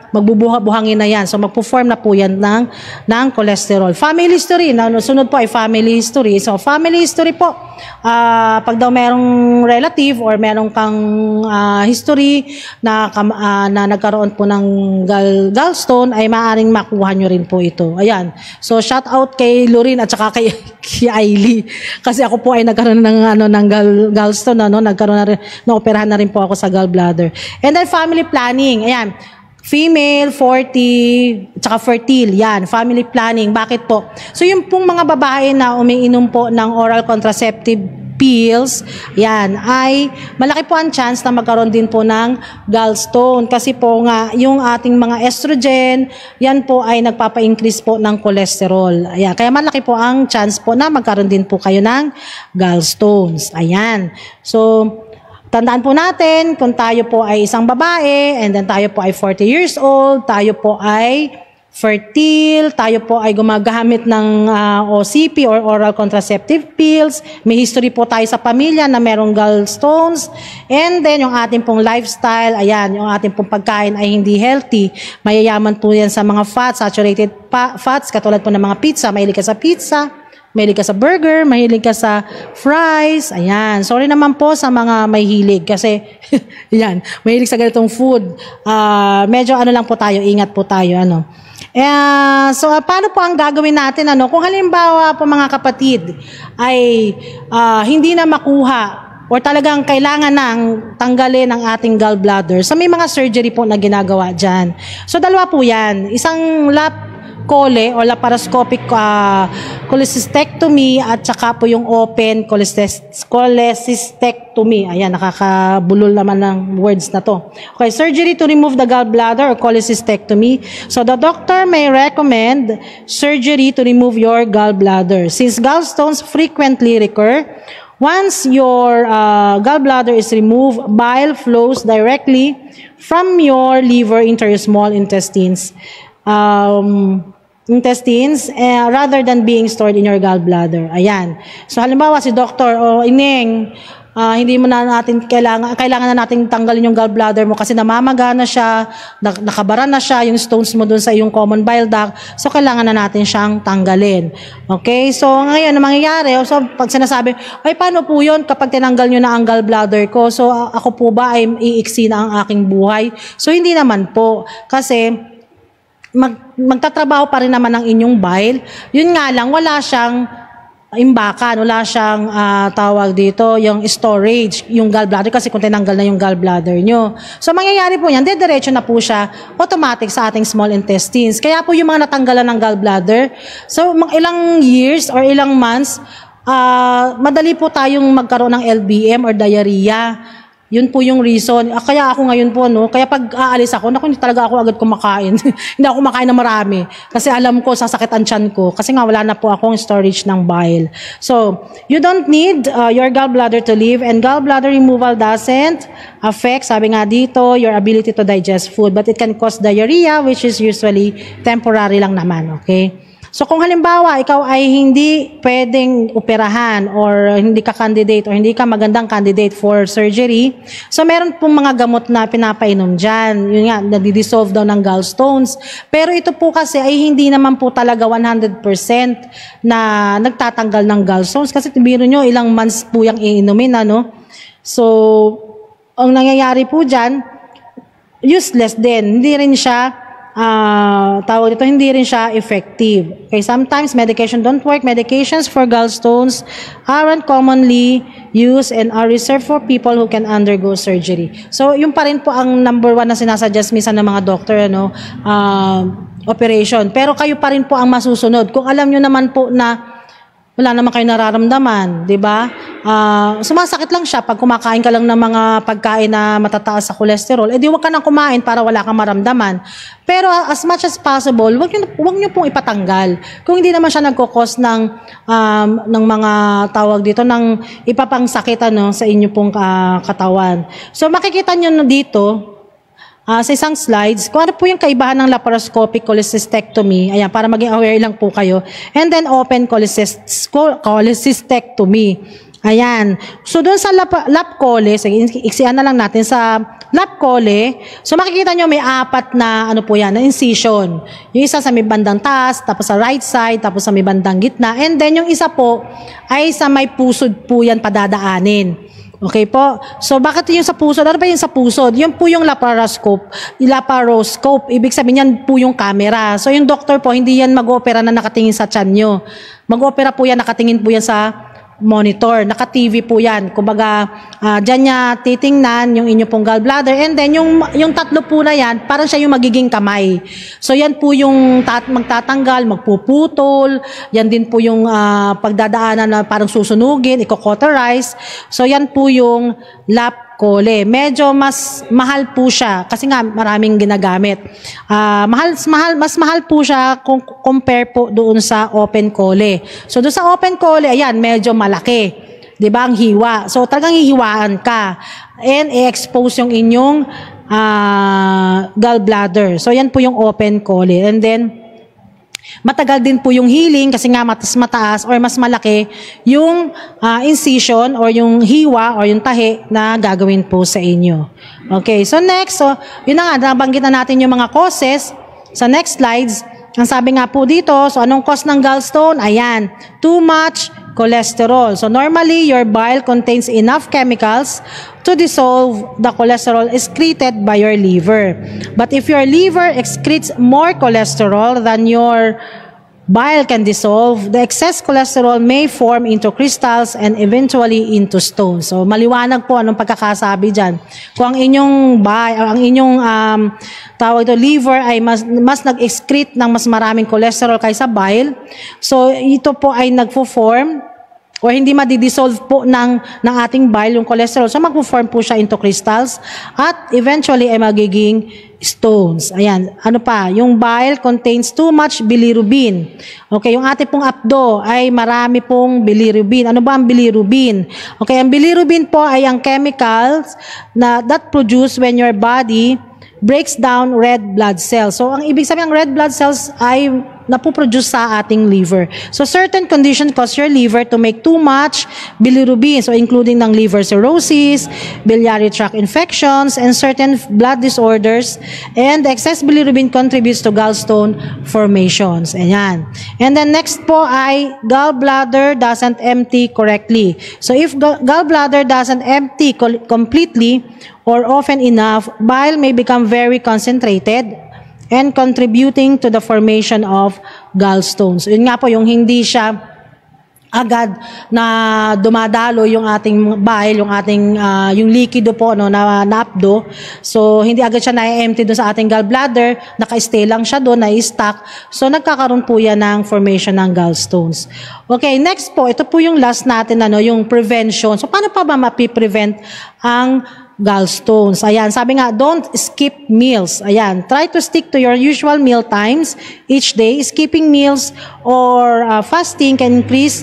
Speaker 2: magbubuhangin na yan. So magpo-form na po yan ng, ng cholesterol. Family history, na sunod po ay family history. So family history po, uh, pag daw merong relative or merong kang uh, history na, uh, na nagkaroon po ng gall, gallstone, ay maaaring makuha nyo rin po ito. Ayan. So shout out kay Lorin at saka kay, kay Ailey. Kasi ako po ay nagkaroon ng, ano, ng gall, gallstone, ano, nagkaroon na rin, na-operahan na rin po ako sa gallbladder. And then family planning. Ayan. Female, forty, tsaka fertile. Yan, family planning. Bakit po? So yung pong mga babae na umiinom po ng oral contraceptive pills, yan, ay malaki po ang chance na magkaroon din po ng gallstone. Kasi po nga, yung ating mga estrogen, yan po ay nagpapa-increase po ng cholesterol. Ayan, kaya malaki po ang chance po na magkaroon din po kayo ng gallstones. Ayan. So, tandaan po natin, kung tayo po ay isang babae, and then tayo po ay forty years old, tayo po ay fertile, tayo po ay gumagamit ng uh, O C P or oral contraceptive pills, may history po tayo sa pamilya na merong gallstones, and then yung ating pong lifestyle, ayan, yung ating pong pagkain ay hindi healthy, mayayaman po yan sa mga fats, saturated fats, katulad po ng mga pizza, mahilig ka sa pizza, mahilig ka sa burger, mahilig ka sa fries, ayan. Sorry naman po sa mga mahilig kasi, yan, mahilig sa ganitong food. Uh, medyo ano lang po tayo, ingat po tayo, ano. Uh, so, uh, paano po ang gagawin natin, ano? Kung halimbawa po mga kapatid ay uh, hindi na makuha or talagang kailangan nang tanggalin ang ating gallbladder, so may mga surgery po na ginagawa dyan. So, dalawa po yan. Isang lap cole o laparoscopic uh, cholecystectomy at saka po yung open cholecystectomy. Ayan, nakakabulol naman ng words na to. Okay, surgery to remove the gallbladder or cholecystectomy. So the doctor may recommend surgery to remove your gallbladder. Since gallstones frequently recur, once your uh, gallbladder is removed, bile flows directly from your liver into your small intestines. Um, intestines uh, rather than being stored in your gallbladder. Ayan. So halimbawa si doktor o oh, Ining, uh, hindi mo na natin kailangan kailangan na nating tanggalin yung gallbladder mo kasi namamaga na siya, nakabara na siya yung stones mo doon sa iyong common bile duct. So kailangan na natin siyang tanggalin. Okay? So ngayon ang mangyayari, so pag sinasabi, ay paano po 'yon kapag tinanggal niyo na ang gallbladder ko? So uh, ako po ba ay iiksi na ang aking buhay? So hindi naman po kasi Mag, magtatrabaho pa rin naman ang inyong bile. Yun nga lang, wala siyang imbakan, wala siyang uh, tawag dito, yung storage, yung gallbladder, kasi kung tinanggal na yung gallbladder nyo. So, mangyayari po yan, diretso na po siya automatic sa ating small intestines. Kaya po yung mga natanggalan ng gallbladder, so, mga ilang years or ilang months, uh, madali po tayong magkaroon ng L B M or diarrhea. Yun po yung reason. Kaya ako ngayon po, no, kaya pag aalis ako, naku, hindi talaga ako agad kumakain. Hindi ako kumakain na marami. Kasi alam ko, sasakit ang tiyan ko. Kasi nga, wala na po akong storage ng bile. So, you don't need uh, your gallbladder to live, and gallbladder removal doesn't affect, sabi nga dito, your ability to digest food. But it can cause diarrhea, which is usually temporary lang naman, okay? So kung halimbawa ikaw ay hindi pwedeng operahan or hindi ka candidate or hindi ka magandang candidate for surgery, so meron pong mga gamot na pinapainom dyan. Yun nga, nadi-dissolve daw ng gallstones. Pero ito po kasi ay hindi naman po talaga one hundred percent na nagtatanggal ng gallstones. Kasi biro nyo, ilang months po yung iinumin, ano? So, ang nangyayari po dyan, useless din. Hindi rin siya Uh, tawag dito, hindi rin siya effective. Okay, sometimes medication don't work. Medications for gallstones aren't commonly used and are reserved for people who can undergo surgery. So, yung pa rin po ang number one na sinasuggest minsan ng mga doctor, ano, uh, operation. Pero kayo pa rin po ang masusunod. Kung alam nyo naman po na wala naman kayo nararamdaman, di ba? Uh, sumasakit lang siya pag kumakain ka lang ng mga pagkain na matataas sa cholesterol. Eh di wag ka nang kumain para wala kang maramdaman. Pero as much as possible, wag niyo wag niyo pong ipatanggal. Kung hindi naman siya nagko-cause ng um, ng mga tawag dito ng ipapangsakit ano sa inyo pong uh, katawan. So makikita niyo dito Uh, sa isang slides, kung ano po yung kaibahan ng laparoscopic cholecystectomy, ayan, para maging aware lang po kayo, and then open cholecystectomy. Ayan. So, doon sa lap, lap cole, sige, iksian na lang natin sa lap cole. So, makikita nyo may apat na, ano po yan, na incision. Yung isa sa may bandang taas, tapos sa right side, tapos sa may bandang gitna. And then, yung isa po, ay sa may pusod po yan padadaanin. Okay po? So, bakit yung sa pusod? Ano ba yung sa pusod? Yun po yung laparoscope. Laparoscope. Ibig sabihin yan po yung camera. So, yung doctor po, hindi yan mag-opera na nakatingin sa tiyan nyo. Mag-opera po yan, nakatingin po yan sa monitor. Naka-T V po yan. Kumbaga, uh, dyan niya titingnan yung inyo pong gallbladder. And then, yung, yung tatlo po na yan, parang siya yung magiging kamay. So, yan po yung tat magtatanggal, magpuputol. Yan din po yung uh, pagdadaanan na parang susunugin, i-cauterize. So, yan po yung lap cole. Medyo mas mahal po siya kasi nga maraming ginagamit. Uh, mahal, mahal, mas mahal po siya kung compare po doon sa open cole. So doon sa open cole, ayan, medyo malaki. 'Di ba ang hiwa? So talagang hihiwaan ka and i-expose yung inyong uh, gallbladder. So yan po yung open cole. And then matagal din po yung healing kasi nga mas mataas or mas malaki yung uh, incision or yung hiwa or yung tahi na gagawin po sa inyo. Okay, so next, so yun na nga, nabanggit na natin yung mga causes. Sa next slides, ang sabi nga po dito, so anong cause ng gallstone? Ayan, too much cholesterol. So normally, your bile contains enough chemicals to dissolve the cholesterol excreted by your liver. But if your liver excretes more cholesterol than your bile can dissolve, the excess cholesterol may form into crystals and eventually into stones. So maliwanag po anong pagkakasabi dyan. Kung ang inyong bile, ang inyong um, tawag ito, liver ay mas, mas nag-excrete ng mas maraming cholesterol kaysa bile, so ito po ay nagfo-form o hindi madidissolve po ng, ng ating bile yung cholesterol. So magpo-form po siya into crystals at eventually ay magiging stones. Ayan. Ano pa? Yung bile contains too much bilirubin. Okay, yung ating pong apdo ay marami pong bilirubin. Ano ba ang bilirubin? Okay, ang bilirubin po ay ang chemicals na that produce when your body breaks down red blood cells. So ang ibig sabihin ng red blood cells ay napoproduce sa ating liver. So certain conditions cause your liver to make too much bilirubin. So including ng liver cirrhosis, biliary tract infections, and certain blood disorders. And excess bilirubin contributes to gallstone formations. Ayan. And then next po ay gallbladder doesn't empty correctly. So if gallbladder doesn't empty completely or often enough, bile may become very concentrated and contributing to the formation of gallstones. Yun nga po, yung hindi siya agad na dumadalo yung ating bile, yung ating uh, yung likido po no na napdo. So hindi agad siya na-empty doon sa ating gallbladder, naka-stay lang siya doon, na-stuck. So nagkakaroon po yan ng formation ng gallstones. Okay, next po, ito po yung last natin ano, yung prevention. So paano pa ba mapi-prevent ang gallstones? Ayan, sabi nga, don't skip meals. Ayan, try to stick to your usual meal times each day. Skipping meals or uh, fasting can increase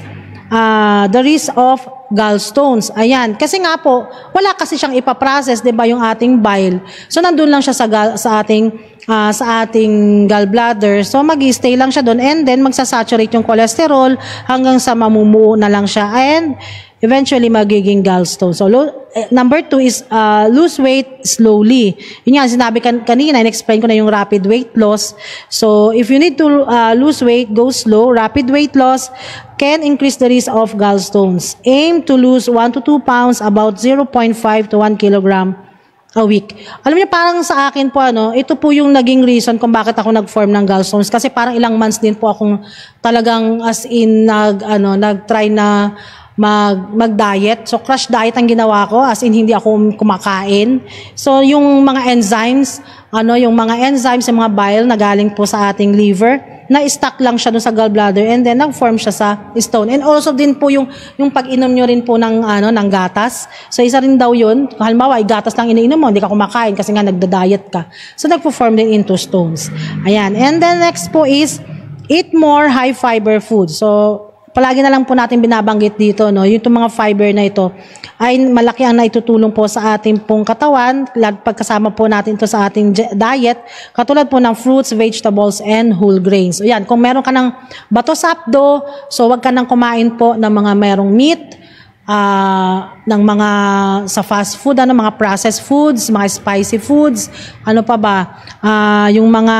Speaker 2: uh, the risk of gallstones. Ayan, kasi nga po, wala kasi siyang ipaprocess, 'di ba, yung ating bile. So nandun lang siya sa gal sa ating uh, sa ating gallbladder. So magi-stay lang siya doon and then magsasaturate yung cholesterol hanggang sa mamumuo na lang siya and eventually magiging gallstone. So uh, number two is uh, lose weight slowly. Yun nga, sinabi kan kanina, in-explain ko na yung rapid weight loss. So if you need to uh, lose weight, go slow. Rapid weight loss can increase the risk of gallstones. Aim to lose one to two pounds, about zero point five to one kilogram a week. Alam niyo, parang sa akin po, ano, ito po yung naging reason kung bakit ako nag-form ng gallstones. Kasi parang ilang months din po akong talagang as in nag, ano, nag-try na mag mag-diet. So crash diet ang ginawa ko, as in hindi ako kumakain. So yung mga enzymes, ano, yung mga enzymes, yung mga bile na galing po sa ating liver, na-stuck lang siya doon sa gallbladder and then nag-form siya sa stone. And also din po yung yung pag-inom nyo rin po ng ano ng gatas. So isa rin daw yun. Halimbawa, ay gatas lang iniinom mo, hindi ka kumakain kasi nga nagda-diet ka. So nagpo-form din into stones. Ayan. And then next po is eat more high fiber food. So palagi na lang po natin binabanggit dito, no, yung mga fiber na ito ay malaki ang naitutulong po sa ating pong katawan, pagkasama po natin ito sa ating diet, katulad po ng fruits, vegetables, and whole grains. So yan, kung meron ka ng bato sa apdo, so wag ka nang kumain po ng mga merong meat, uh, ng mga sa fast food, ano, mga processed foods, mga spicy foods, ano pa ba, uh, yung mga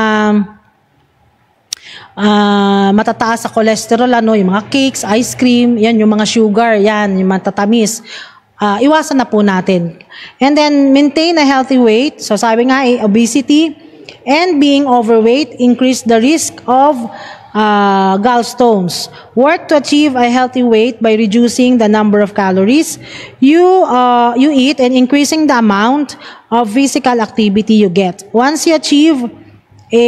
Speaker 2: uh, matataas sa cholesterol, ano, yung mga cakes, ice cream, yan, yung mga sugar, yan, yung matatamis. Uh, iwasan na po natin. And then, maintain a healthy weight. So, sabi nga, eh, obesity and being overweight increase the risk of Uh, gallstones. Work to achieve a healthy weight by reducing the number of calories you uh, you eat and increasing the amount of physical activity you get. Once you achieve a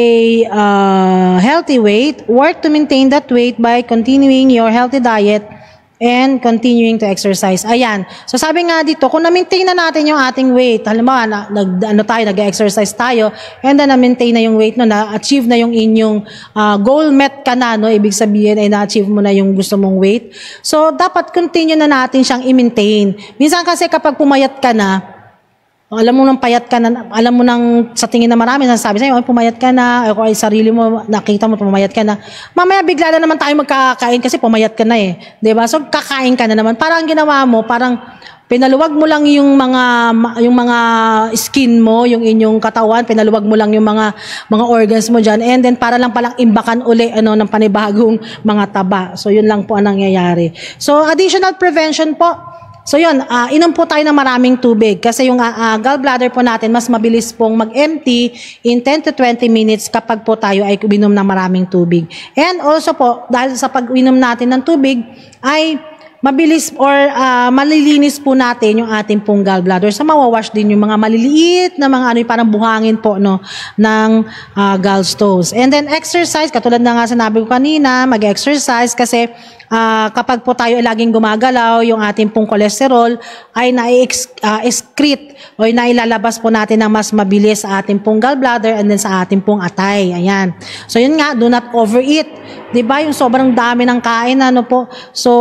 Speaker 2: uh, healthy weight, work to maintain that weight by continuing your healthy diet and continuing to exercise. Ayan. So sabi nga dito, kung na-maintain na natin yung ating weight, halimbawa, na, nag, ano tayo, nag-exercise tayo, and then na-maintain na yung weight no, na-achieve na yung inyong uh, goal met ka na, no, ibig sabihin ay na-achieve mo na yung gusto mong weight. So dapat continue na natin siyang i-maintain. Minsan kasi kapag pumayat ka na, alam mo nang payat ka na, alam mo nang sa tingin na marami, nasasabi sa'yo, ay pumayat ka na, o ay sarili mo, nakita mo, pumayat ka na. Mamaya bigla na naman tayo magkakain kasi pumayat ka na eh. Diba? So kakain ka na naman. Parang ang ginawa mo, parang pinaluwag mo lang yung mga yung mga skin mo, yung inyong katawan, pinaluwag mo lang yung mga mga organs mo diyan, and then para lang palang imbakan uli ano ng panibagong mga taba. So yun lang po ang nangyayari. So additional prevention po. So yun, uh, inom po tayo ng maraming tubig kasi yung uh, uh, gallbladder po natin mas mabilis pong mag-empty in ten to twenty minutes kapag po tayo ay uminom ng maraming tubig. And also po, dahil sa pag-inom natin ng tubig ay mabilis or uh, malilinis po natin yung ating pong gallbladder. So mawawash din yung mga maliliit na mga ano, parang buhangin po no, ng uh, gallstones. And then exercise, katulad na nga sinabi ko kanina, mag-exercise kasi Uh, kapag po tayo ay laging gumagalaw, yung ating pong cholesterol ay na-excrete uh, o nailalabas po natin ng mas mabilis sa ating pong gallbladder and then sa ating pong atay. Ayan. So yun nga, do not overeat. Diba? Yung sobrang dami ng kain, ano po. So,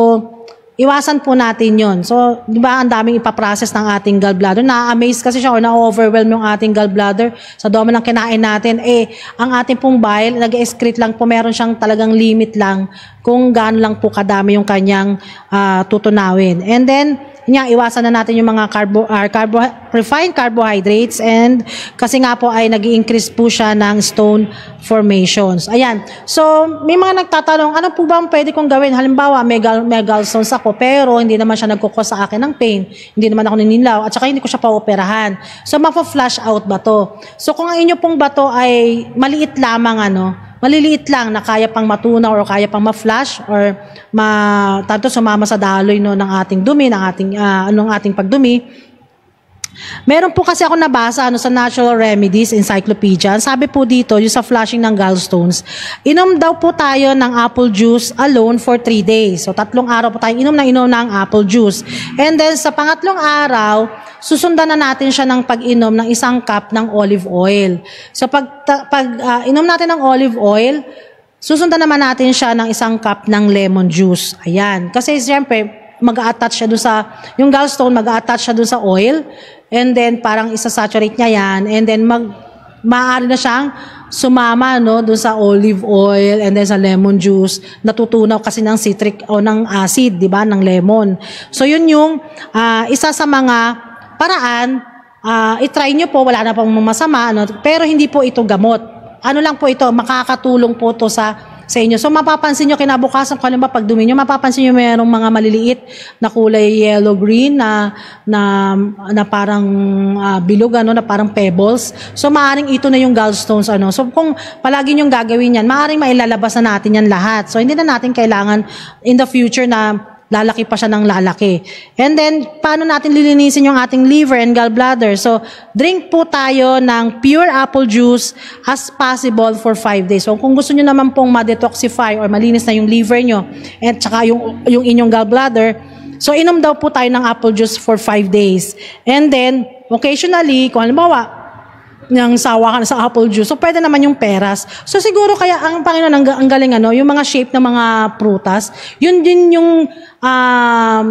Speaker 2: iwasan po natin yon. So, di ba, ang daming ipaprocess ng ating gallbladder. Na-amaze kasi siya or na-overwhelm yung ating gallbladder sa dami ng kinain natin. Eh, ang ating pong bile, nag-excrete lang po, meron siyang talagang limit lang kung gaano lang po kadami yung kanyang uh, tutunawin. And then, nga, iwasan na natin yung mga carbo, uh, carbo, refined carbohydrates and kasi nga po ay nag-i-increase po siya ng stone formations. Ayan. So, may mga nagtatanong, ano po ba ang pwede kong gawin? Halimbawa, may, gal, may gallstones ako pero hindi naman siya nagkukos sa akin ng pain. Hindi naman ako ninilaw at saka hindi ko siya pa-operahan. So, mapa-flush out ba to? So, kung ang inyo pong bato ay maliit lamang, ano, maliliit lang na kaya pang matunaw or kaya pang ma-flush or ma tanto sumama sa daloy no ng ating dumi, ng ating uh, anong ating pagdumi. Meron po kasi ako nabasa ano sa Natural Remedies Encyclopedia. Sabi po dito, yung sa flushing ng gallstones, inom daw po tayo ng apple juice alone for three days. So tatlong araw po tayo inom na inom ng apple juice. And then sa pangatlong araw, susundan na natin siya ng pag-inom ng isang cup ng olive oil. So pag, pag uh, inom natin ng olive oil, susundan naman natin siya ng isang cup ng lemon juice. Ayan. Kasi siyempre, mag-a-attach siya dun sa, yung gallstone, mag-a-attach siya dun sa oil, and then parang isa-saturate niya yan, and then mag, maaari na siyang sumama no, dun sa olive oil, and then sa lemon juice, natutunaw kasi ng citric o ng acid, di ba, ng lemon. So yun yung uh, isa sa mga paraan, uh, itry nyo po, wala na pong masama, ano, pero hindi po ito gamot. Ano lang po ito, makakatulong po to sa sa inyo. So mapapansin nyo kinabukasan, kung ba pag dumi nyo, mapapansin nyo mayroong mga maliliit na kulay yellow-green na, na, na parang uh, bilog, ano, na parang pebbles. So maaaring ito na yung gallstones. Ano. So kung palagi nyo gagawin yan, maaaring mailalabas na natin yan lahat. So hindi na natin kailangan in the future na lalaki pa siya ng lalaki. And then, paano natin lilinisin yung ating liver and gallbladder? So, drink po tayo ng pure apple juice as possible for five days. So, kung gusto nyo naman pong ma-detoxify or malinis na yung liver nyo at saka yung, yung inyong gallbladder, so, inom daw po tayo ng apple juice for five days. And then, occasionally, kung halimbawa, ng sawa ka na sa apple juice, so pwede naman yung peras. So siguro kaya ang Panginoon ang, ang galing ano, yung mga shape ng mga prutas, yun din yung um,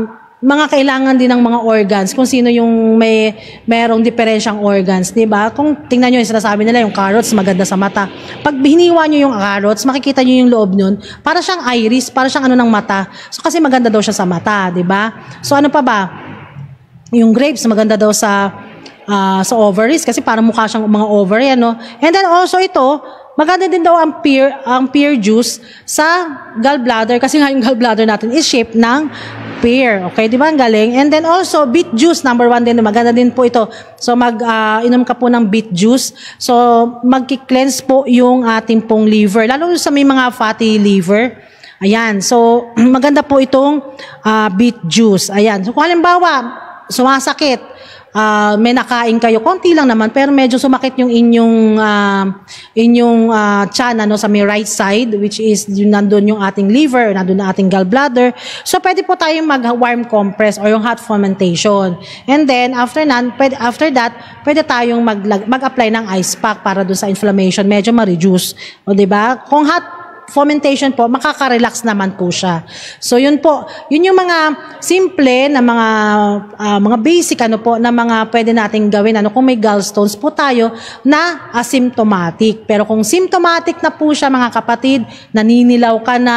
Speaker 2: mga kailangan din ng mga organs, kung sino yung may merong diferensyang organs, di ba? Kung tingnan nyo yung sinasabi nila, yung carrots, maganda sa mata. Pag hiniwa nyo yung carrots, makikita nyo yung loob nun, para siyang iris, para siyang ano ng mata. So, kasi maganda daw siya sa mata, di ba? So, ano pa ba? Yung grapes, maganda daw sa uh, sa ovaries, kasi parang mukha siyang mga ovary, ano? And then also ito, maganda din daw ang pear, ang pear juice sa gallbladder, kasi nga yung gallbladder natin is shaped ng pear. Okay, di ba? Ang galing. And then also, beet juice, number one din. Maganda din po ito. So, mag-inom uh, ka po ng beet juice. So, mag-cleanse po yung ating pong liver. Lalo sa may mga fatty liver. Ayan. So, maganda po itong uh, beet juice. Ayan. So, kung halimbawa, sumasakit, Uh, may nakain kayo, konti lang naman, pero medyo sumakit yung inyong uh, inyong uh, tiyan, ano, sa may right side, which is yung nandun yung ating liver, nandun na ating gallbladder. So, pwede po tayong mag-warm compress or yung hot fomentation. And then, after, nan, pwede, after that, pwede tayong mag-apply ng ice pack para dun sa inflammation, medyo ma-reduce. O, diba? Kung hot fomentation po, makaka-relax naman po siya. So yun po, yun yung mga simple na mga uh, mga basic ano po na mga pwede nating gawin ano kung may gallstones po tayo na asymptomatic. Pero kung symptomatic na po siya mga kapatid, naninilaw ka na,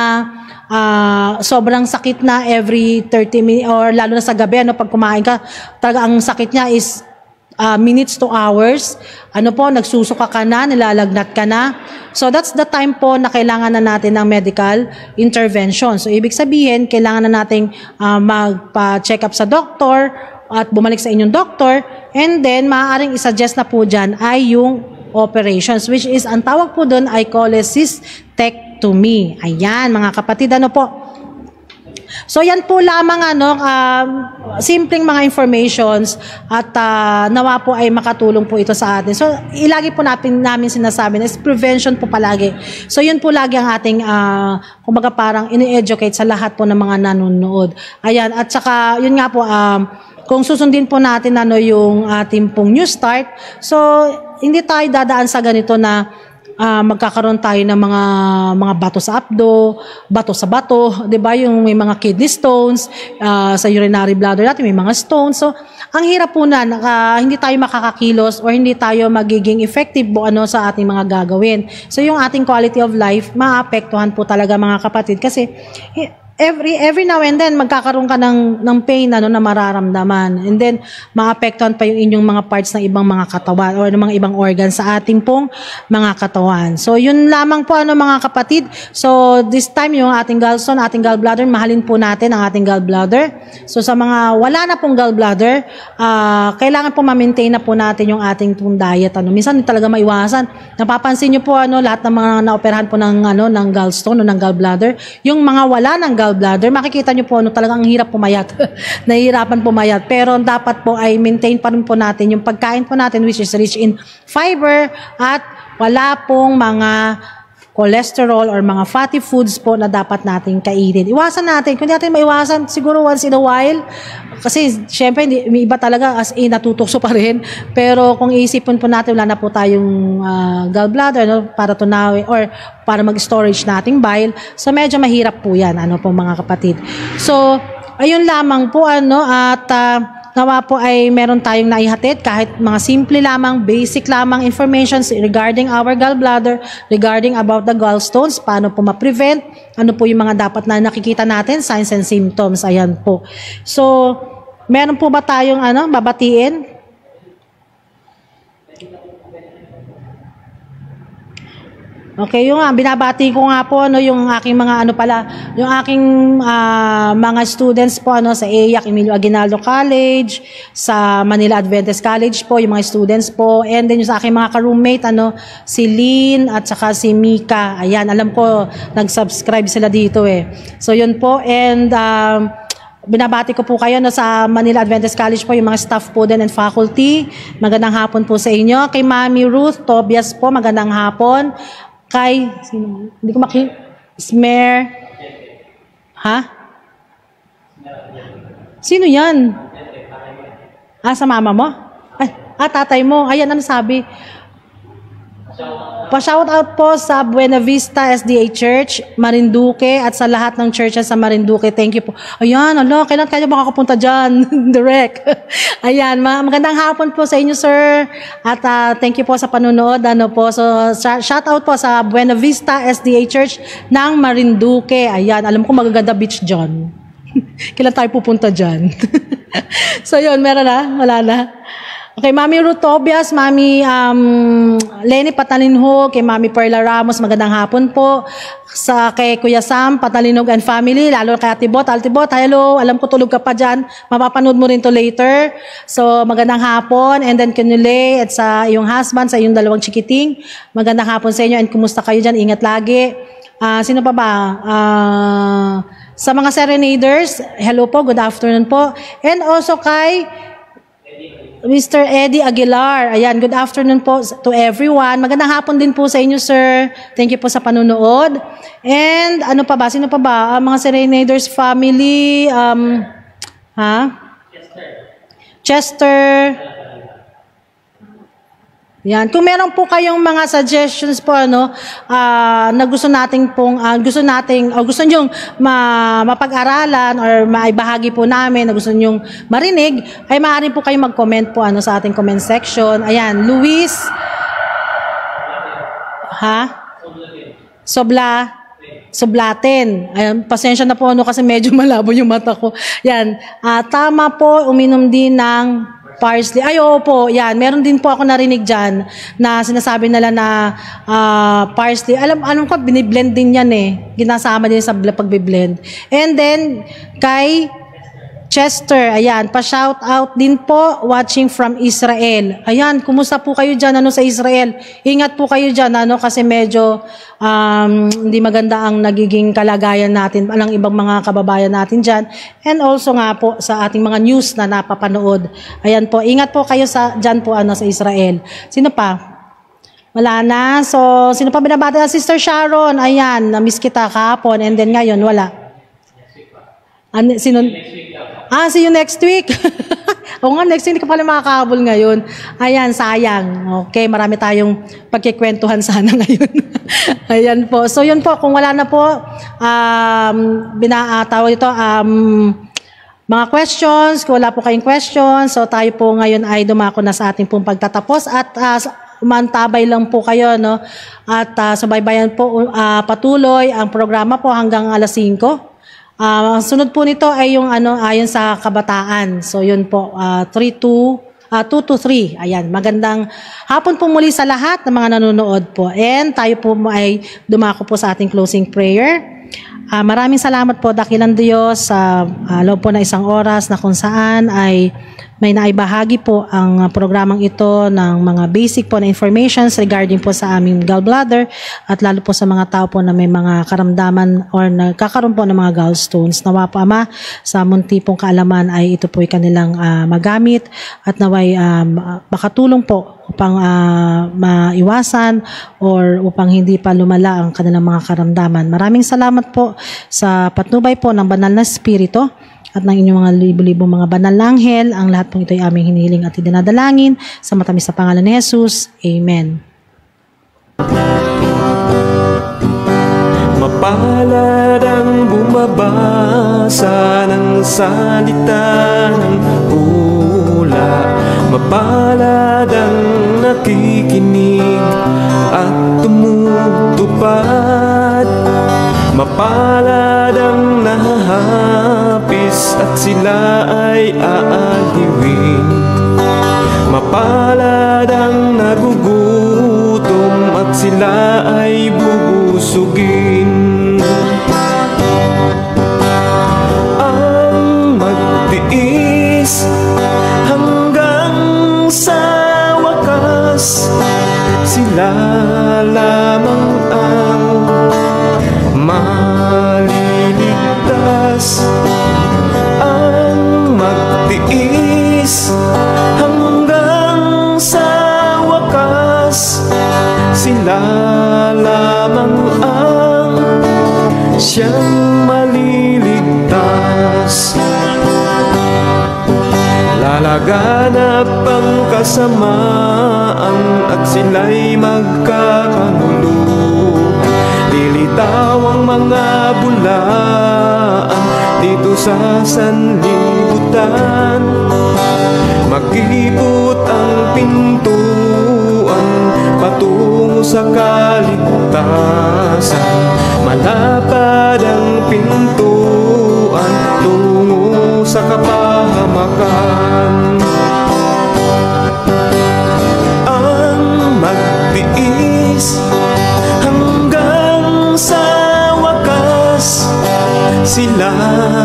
Speaker 2: uh, sobrang sakit na every thirty minutes or lalo na sa gabi ano pag kumain ka, talaga ang sakit niya is Uh, minutes to hours, ano po, nagsusuka ka na, nilalagnat ka na. So, that's the time po na kailangan na natin ng medical intervention. So, ibig sabihin, kailangan na nating uh, magpa-check up sa doktor at bumalik sa inyong doktor. And then, maaaring isuggest na po dyan ay yung operations, which is, ang tawag po doon ay cholecystectomy. Ayan, mga kapatid, ano po. So yan po lamang ano um, simpleng mga informations at uh, nawa po ay makatulong po ito sa atin. So ilagi po natin namin sinasabi na is prevention po palagi. So yun po lagi ang ating uh, kumbaga parang ini-educate sa lahat po ng mga nanonood. Ayan, at saka yun nga po um, kung susundin po natin ano yung ating pong new start. So hindi tayo dadaan sa ganito na Uh, magkakaroon tayo ng mga mga bato sa abdo, bato sa bato, 'di ba? Yung may mga kidney stones, uh, sa urinary bladder natin may mga stones. So, ang hirap po na uh, hindi tayo makakakilos or hindi tayo magiging effective po ano sa ating mga gagawin. So, yung ating quality of life maapektuhan po talaga mga kapatid kasi every every now and then magkakaroon ka ng ng pain ano na mararamdaman, and then maapektuhan pa yung inyong mga parts ng ibang mga katawan or ng mga ibang organs sa ating pong mga katawan. So yun lamang po ano mga kapatid. So this time yung ating gallstone, ating gallbladder, mahalin po natin ang ating gallbladder. So sa mga wala na pong gallbladder, uh, kailangan po ma-maintain na po natin yung ating pong diet ano. Minsan talaga maiwasan. Napapansin niyo po ano lahat ng mga naoperahan po ng ano ng gallstone o ng gallbladder, yung mga wala ng gallbladder, makikita nyo po, ano, talagang hirap pumayat. Nahihirapan pumayat. Pero dapat po ay maintain pa rin po natin yung pagkain po natin which is rich in fiber at wala pong mga cholesterol or mga fatty foods po na dapat nating kainin. Iwasan natin. Kung di natin maiwasan, siguro once in a while, kasi syempre, may iba talaga as in natutokso pa rin. Pero kung iisipin po natin, wala na po tayong uh, gallbladder no, para tunawin or para mag-storage nating bile. So medyo mahirap po yan, ano po mga kapatid. So, ayun lamang po, ano, at uh, nawa po ay meron tayong naihatid kahit mga simple lamang, basic lamang informations regarding our gallbladder, regarding about the gallstones, paano po ma-prevent, ano po yung mga dapat na nakikita natin, signs and symptoms, ayan po. So, meron po ba tayong ano, babatiin? Okay, yung uh, binabati ko nga po ano yung aking mga ano pala, yung aking uh, mga students po ano sa E Y A C Emilio Aguinaldo College, sa Manila Adventist College po, yung mga students po, and then yung sa aking mga ka-roommate ano, si Lynn at saka si Mika. Ayan, alam ko nag-subscribe sila dito eh. So yun po, and um, binabati ko po kayo no, sa Manila Adventist College po, yung mga staff po din and faculty. Magandang hapon po sa inyo. Kay Mami Ruth Tobias po, magandang hapon. Kay, sino? Hindi ko maki... Smer. Ha? Sino yan? Ah, sa mama mo? Ay, ah, tatay mo. Ayan, ano sabi? Pa-shout out po sa Buena Vista S D A Church, Marinduque, at sa lahat ng churches sa Marinduque. Thank you po. Ayan, alo, kailan kayo makakapunta dyan? Direct. Ayan, magandang hapon po sa inyo, sir. At uh, thank you po sa panunood. Ano po, so shout out po sa Buena Vista S D A Church ng Marinduque. Ayan, alam ko magaganda beach dyan. Kailan tayo pupunta dyan? So yun, meron na? Wala na? Okay, Mami Ruth Tobias, Mami um, Lenny Patalinho, kay Mami Perla Ramos, magandang hapon po. Sa kay Kuya Sam, Patalinog and family, lalo kay Ate Bot. Ate Bot, hello, alam ko tulog ka pa dyan. Mapapanood mo rin to later. So, magandang hapon. And then, Kanule, at sa iyong husband, sa iyong dalawang chikiting. Magandang hapon sa inyo and kumusta kayo dyan? Ingat lagi. Uh, sino pa ba? Uh, sa mga serenaders, hello po, good afternoon po. And also kay Mister Eddie Aguilar. Ayan, good afternoon po to everyone. Magandang hapon din po sa inyo, sir. Thank you po sa panunood. And ano pa ba? Sino pa ba? Uh, mga Serenaders family. Um, ha? Chester. Chester. Yan. Kung meron po kayong mga suggestions po ano uh, na gusto nating pong uh, gusto nating o gusto niyo ma, mapag-aralan or maibahagi po namin na gusto niyo marinig, ay maaari po kayong mag-comment po ano sa ating comment section. Ayan, Luis Ha? Sobla Soblatin. Ayan, pasensya na po ano kasi medyo malabo yung mata ko. Yan. Uh, tama po, uminom din ng parsley. Ay, oo po. Yan. Meron din po ako narinig dyan na sinasabi nila na uh, parsley. Alam, alam ko, biniblend din yan eh. Ginasama din sa pagbiblend. And then, kay Chester, ayan, pa-shout out din po, watching from Israel. Ayan, kumusta po kayo dyan, ano, sa Israel? Ingat po kayo dyan, ano, kasi medyo um, hindi maganda ang nagiging kalagayan natin, ang ibang mga kababayan natin dyan. And also nga po, sa ating mga news na napapanood. Ayan po, ingat po kayo sa, dyan po, ano, sa Israel. Sino pa? Wala na. So, sino pa binabati? Sister Sharon, ayan, na-miss kita kahapon, and then ngayon, wala. Ano, sino? Ah, see you next week. O nga, next week hindi ka pala makakahabol ngayon. Ayan, sayang. Okay, marami tayong pagkikwentuhan sana ngayon. Ayan po. So, yun po. Kung wala na po, um, binatawag ito, um, mga questions, kung wala po kayong questions, so tayo po ngayon ay dumako na sa ating pong pagtatapos at uh, umantabay lang po kayo, no? At uh, subaybayan po uh, patuloy ang programa po hanggang alas singko. Uh, sunod po nito ay yung ano ayon sa kabataan. So yun po, uh, three to two to three. Ayan, magandang hapon po muli sa lahat ng mga nanonood po. And tayo po ay dumako po sa ating closing prayer. Uh, maraming salamat po, dakilang Diyos, sa uh, loob po na isang oras na kung saan ay may naibahagi po ang uh, programang ito ng mga basic po na informations regarding po sa aming gallbladder at lalo po sa mga tao po na may mga karamdaman or nagkakaroon po ng mga gallstones. Nawa po, Ama, sa munti pong kaalaman ay ito po ay kanilang uh, magamit at naway um, makatulong po upang uh, maiwasan or upang hindi pa lumala ang kanilang mga karamdaman. Maraming salamat po sa patnubay po ng banal na Espiritu at ng inyong mga libo-libong mga banal na anghel. Ang lahat pong ito ay aming hinihiling at idinadalangin sa matamis sa pangalan ni Jesus. Amen.
Speaker 1: Mapalad ang bumabasa ng salita ng pula. Mapalad ang nakikinig at tumutupad. Mapalad ang nahahapis at sila ay aaliwin. Mapalad ang nagugutom at sila ay bubusugin. Ang magtiis hanggang sa wakas, sila lamang ang maliligtas. Ang magtiis hanggang sa wakas, sila lamang ang siyang maliligtas. Lala Laganap ang kasamaan at sila'y magkakanuluhan. Lilitaw ang mga bulaan dito sa sanlibutan. Magkikot ang pintuan patungo sa kaligtasan. Malapad ang pintuan tungo sa kapahamakan. Ang magtiis hanggang sa wakas, sila